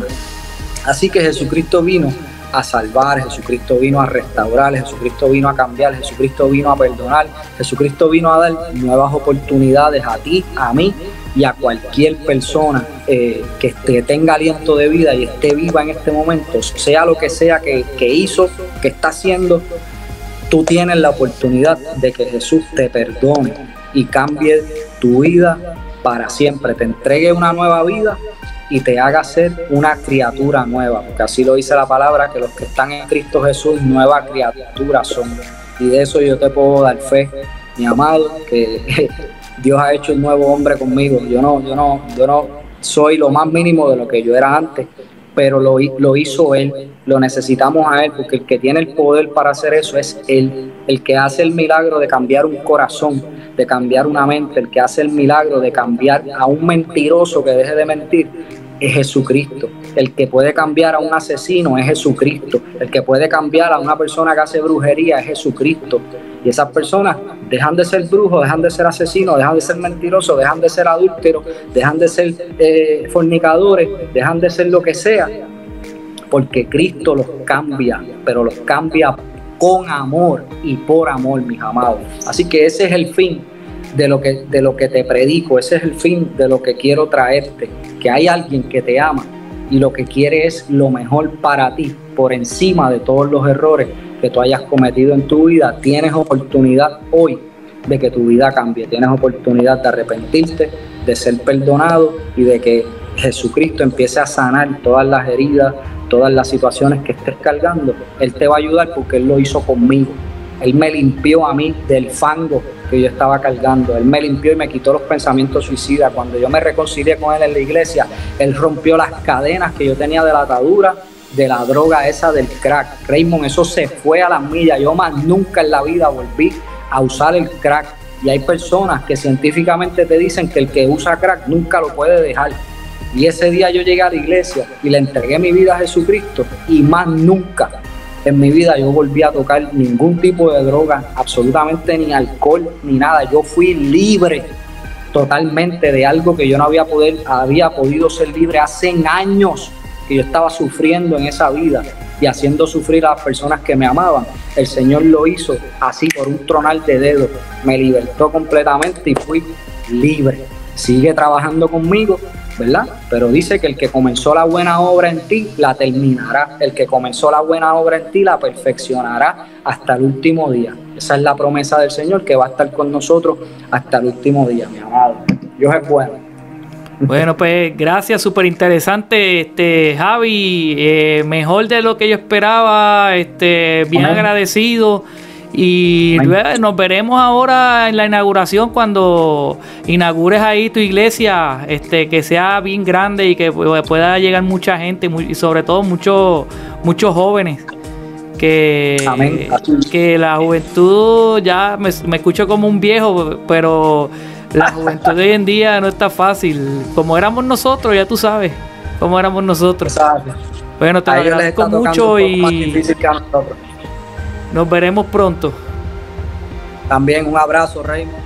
Así que Jesucristo vino a salvar, Jesucristo vino a restaurar, Jesucristo vino a cambiar, Jesucristo vino a perdonar, Jesucristo vino a dar nuevas oportunidades a ti, a mí y a cualquier persona eh, que, que tenga aliento de vida y esté viva en este momento, sea lo que sea que, que hizo, que está haciendo. Tú tienes la oportunidad de que Jesús te perdone y cambie tu vida para siempre, te entregue una nueva vida y te haga ser una criatura nueva, porque así lo dice la palabra, que los que están en Cristo Jesús, nueva criatura son. Y de eso yo te puedo dar fe, mi amado, que Dios ha hecho un nuevo hombre conmigo. Yo no, yo no, yo no soy lo más mínimo de lo que yo era antes, pero lo, lo hizo Él, lo necesitamos a Él, porque el que tiene el poder para hacer eso es Él, el que hace el milagro de cambiar un corazón, de cambiar una mente, el que hace el milagro de cambiar a un mentiroso que deje de mentir, es Jesucristo. El que puede cambiar a un asesino es Jesucristo. El que puede cambiar a una persona que hace brujería es Jesucristo. Y esas personas dejan de ser brujos, dejan de ser asesinos, dejan de ser mentirosos, dejan de ser adúlteros, dejan de ser eh, fornicadores, dejan de ser lo que sea, porque Cristo los cambia, pero los cambia con amor y por amor, mis amados. Así que ese es el fin de lo que, de lo que te predico, ese es el fin de lo que quiero traerte, que hay alguien que te ama y lo que quiere es lo mejor para ti, por encima de todos los errores que tú hayas cometido en tu vida. Tienes oportunidad hoy de que tu vida cambie, tienes oportunidad de arrepentirte, de ser perdonado y de que Jesucristo empiece a sanar todas las heridas, todas las situaciones que estés cargando. Él te va a ayudar porque Él lo hizo conmigo. Él me limpió a mí del fango que yo estaba cargando. Él me limpió y me quitó los pensamientos suicidas. Cuando yo me reconcilié con Él en la iglesia, Él rompió las cadenas que yo tenía de la atadura, de la droga esa del crack. Raymond, eso se fue a las millas. Yo más nunca en la vida volví a usar el crack. Y hay personas que científicamente te dicen que el que usa crack nunca lo puede dejar. Y ese día yo llegué a la iglesia y le entregué mi vida a Jesucristo, y más nunca en mi vida yo volví a tocar ningún tipo de droga, absolutamente ni alcohol ni nada. Yo fui libre totalmente de algo que yo no había, poder, había podido ser libre hace años, que yo estaba sufriendo en esa vida y haciendo sufrir a las personas que me amaban. El Señor lo hizo así por un tronar de dedos, me libertó completamente y fui libre. Sigue trabajando conmigo, ¿verdad? Pero dice que el que comenzó la buena obra en ti, la terminará. El que comenzó la buena obra en ti, la perfeccionará hasta el último día. Esa es la promesa del Señor, que va a estar con nosotros hasta el último día, mi amado. Dios es bueno. Bueno, pues gracias, súper interesante, este, Javi, eh, mejor de lo que yo esperaba, este, bien Amén. Agradecido. Y Amén. Nos veremos ahora en la inauguración, cuando inaugures ahí tu iglesia, este, que sea bien grande y que pueda llegar mucha gente, y sobre todo muchos muchos jóvenes, que, que la juventud, ya me, me escucho como un viejo, pero la juventud de hoy en día no está fácil, como éramos nosotros, ya tú sabes, como éramos nosotros. Bueno, te lo agradezco mucho y nos veremos pronto. También un abrazo, Raymond.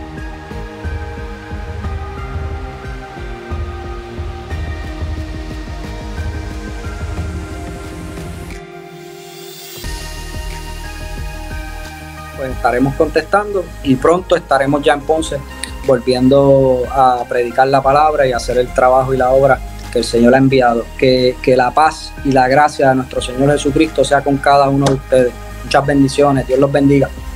Pues estaremos contestando y pronto estaremos ya en Ponce, volviendo a predicar la palabra y hacer el trabajo y la obra que el Señor ha enviado. Que, que la paz y la gracia de nuestro Señor Jesucristo sea con cada uno de ustedes. Muchas bendiciones. Dios los bendiga.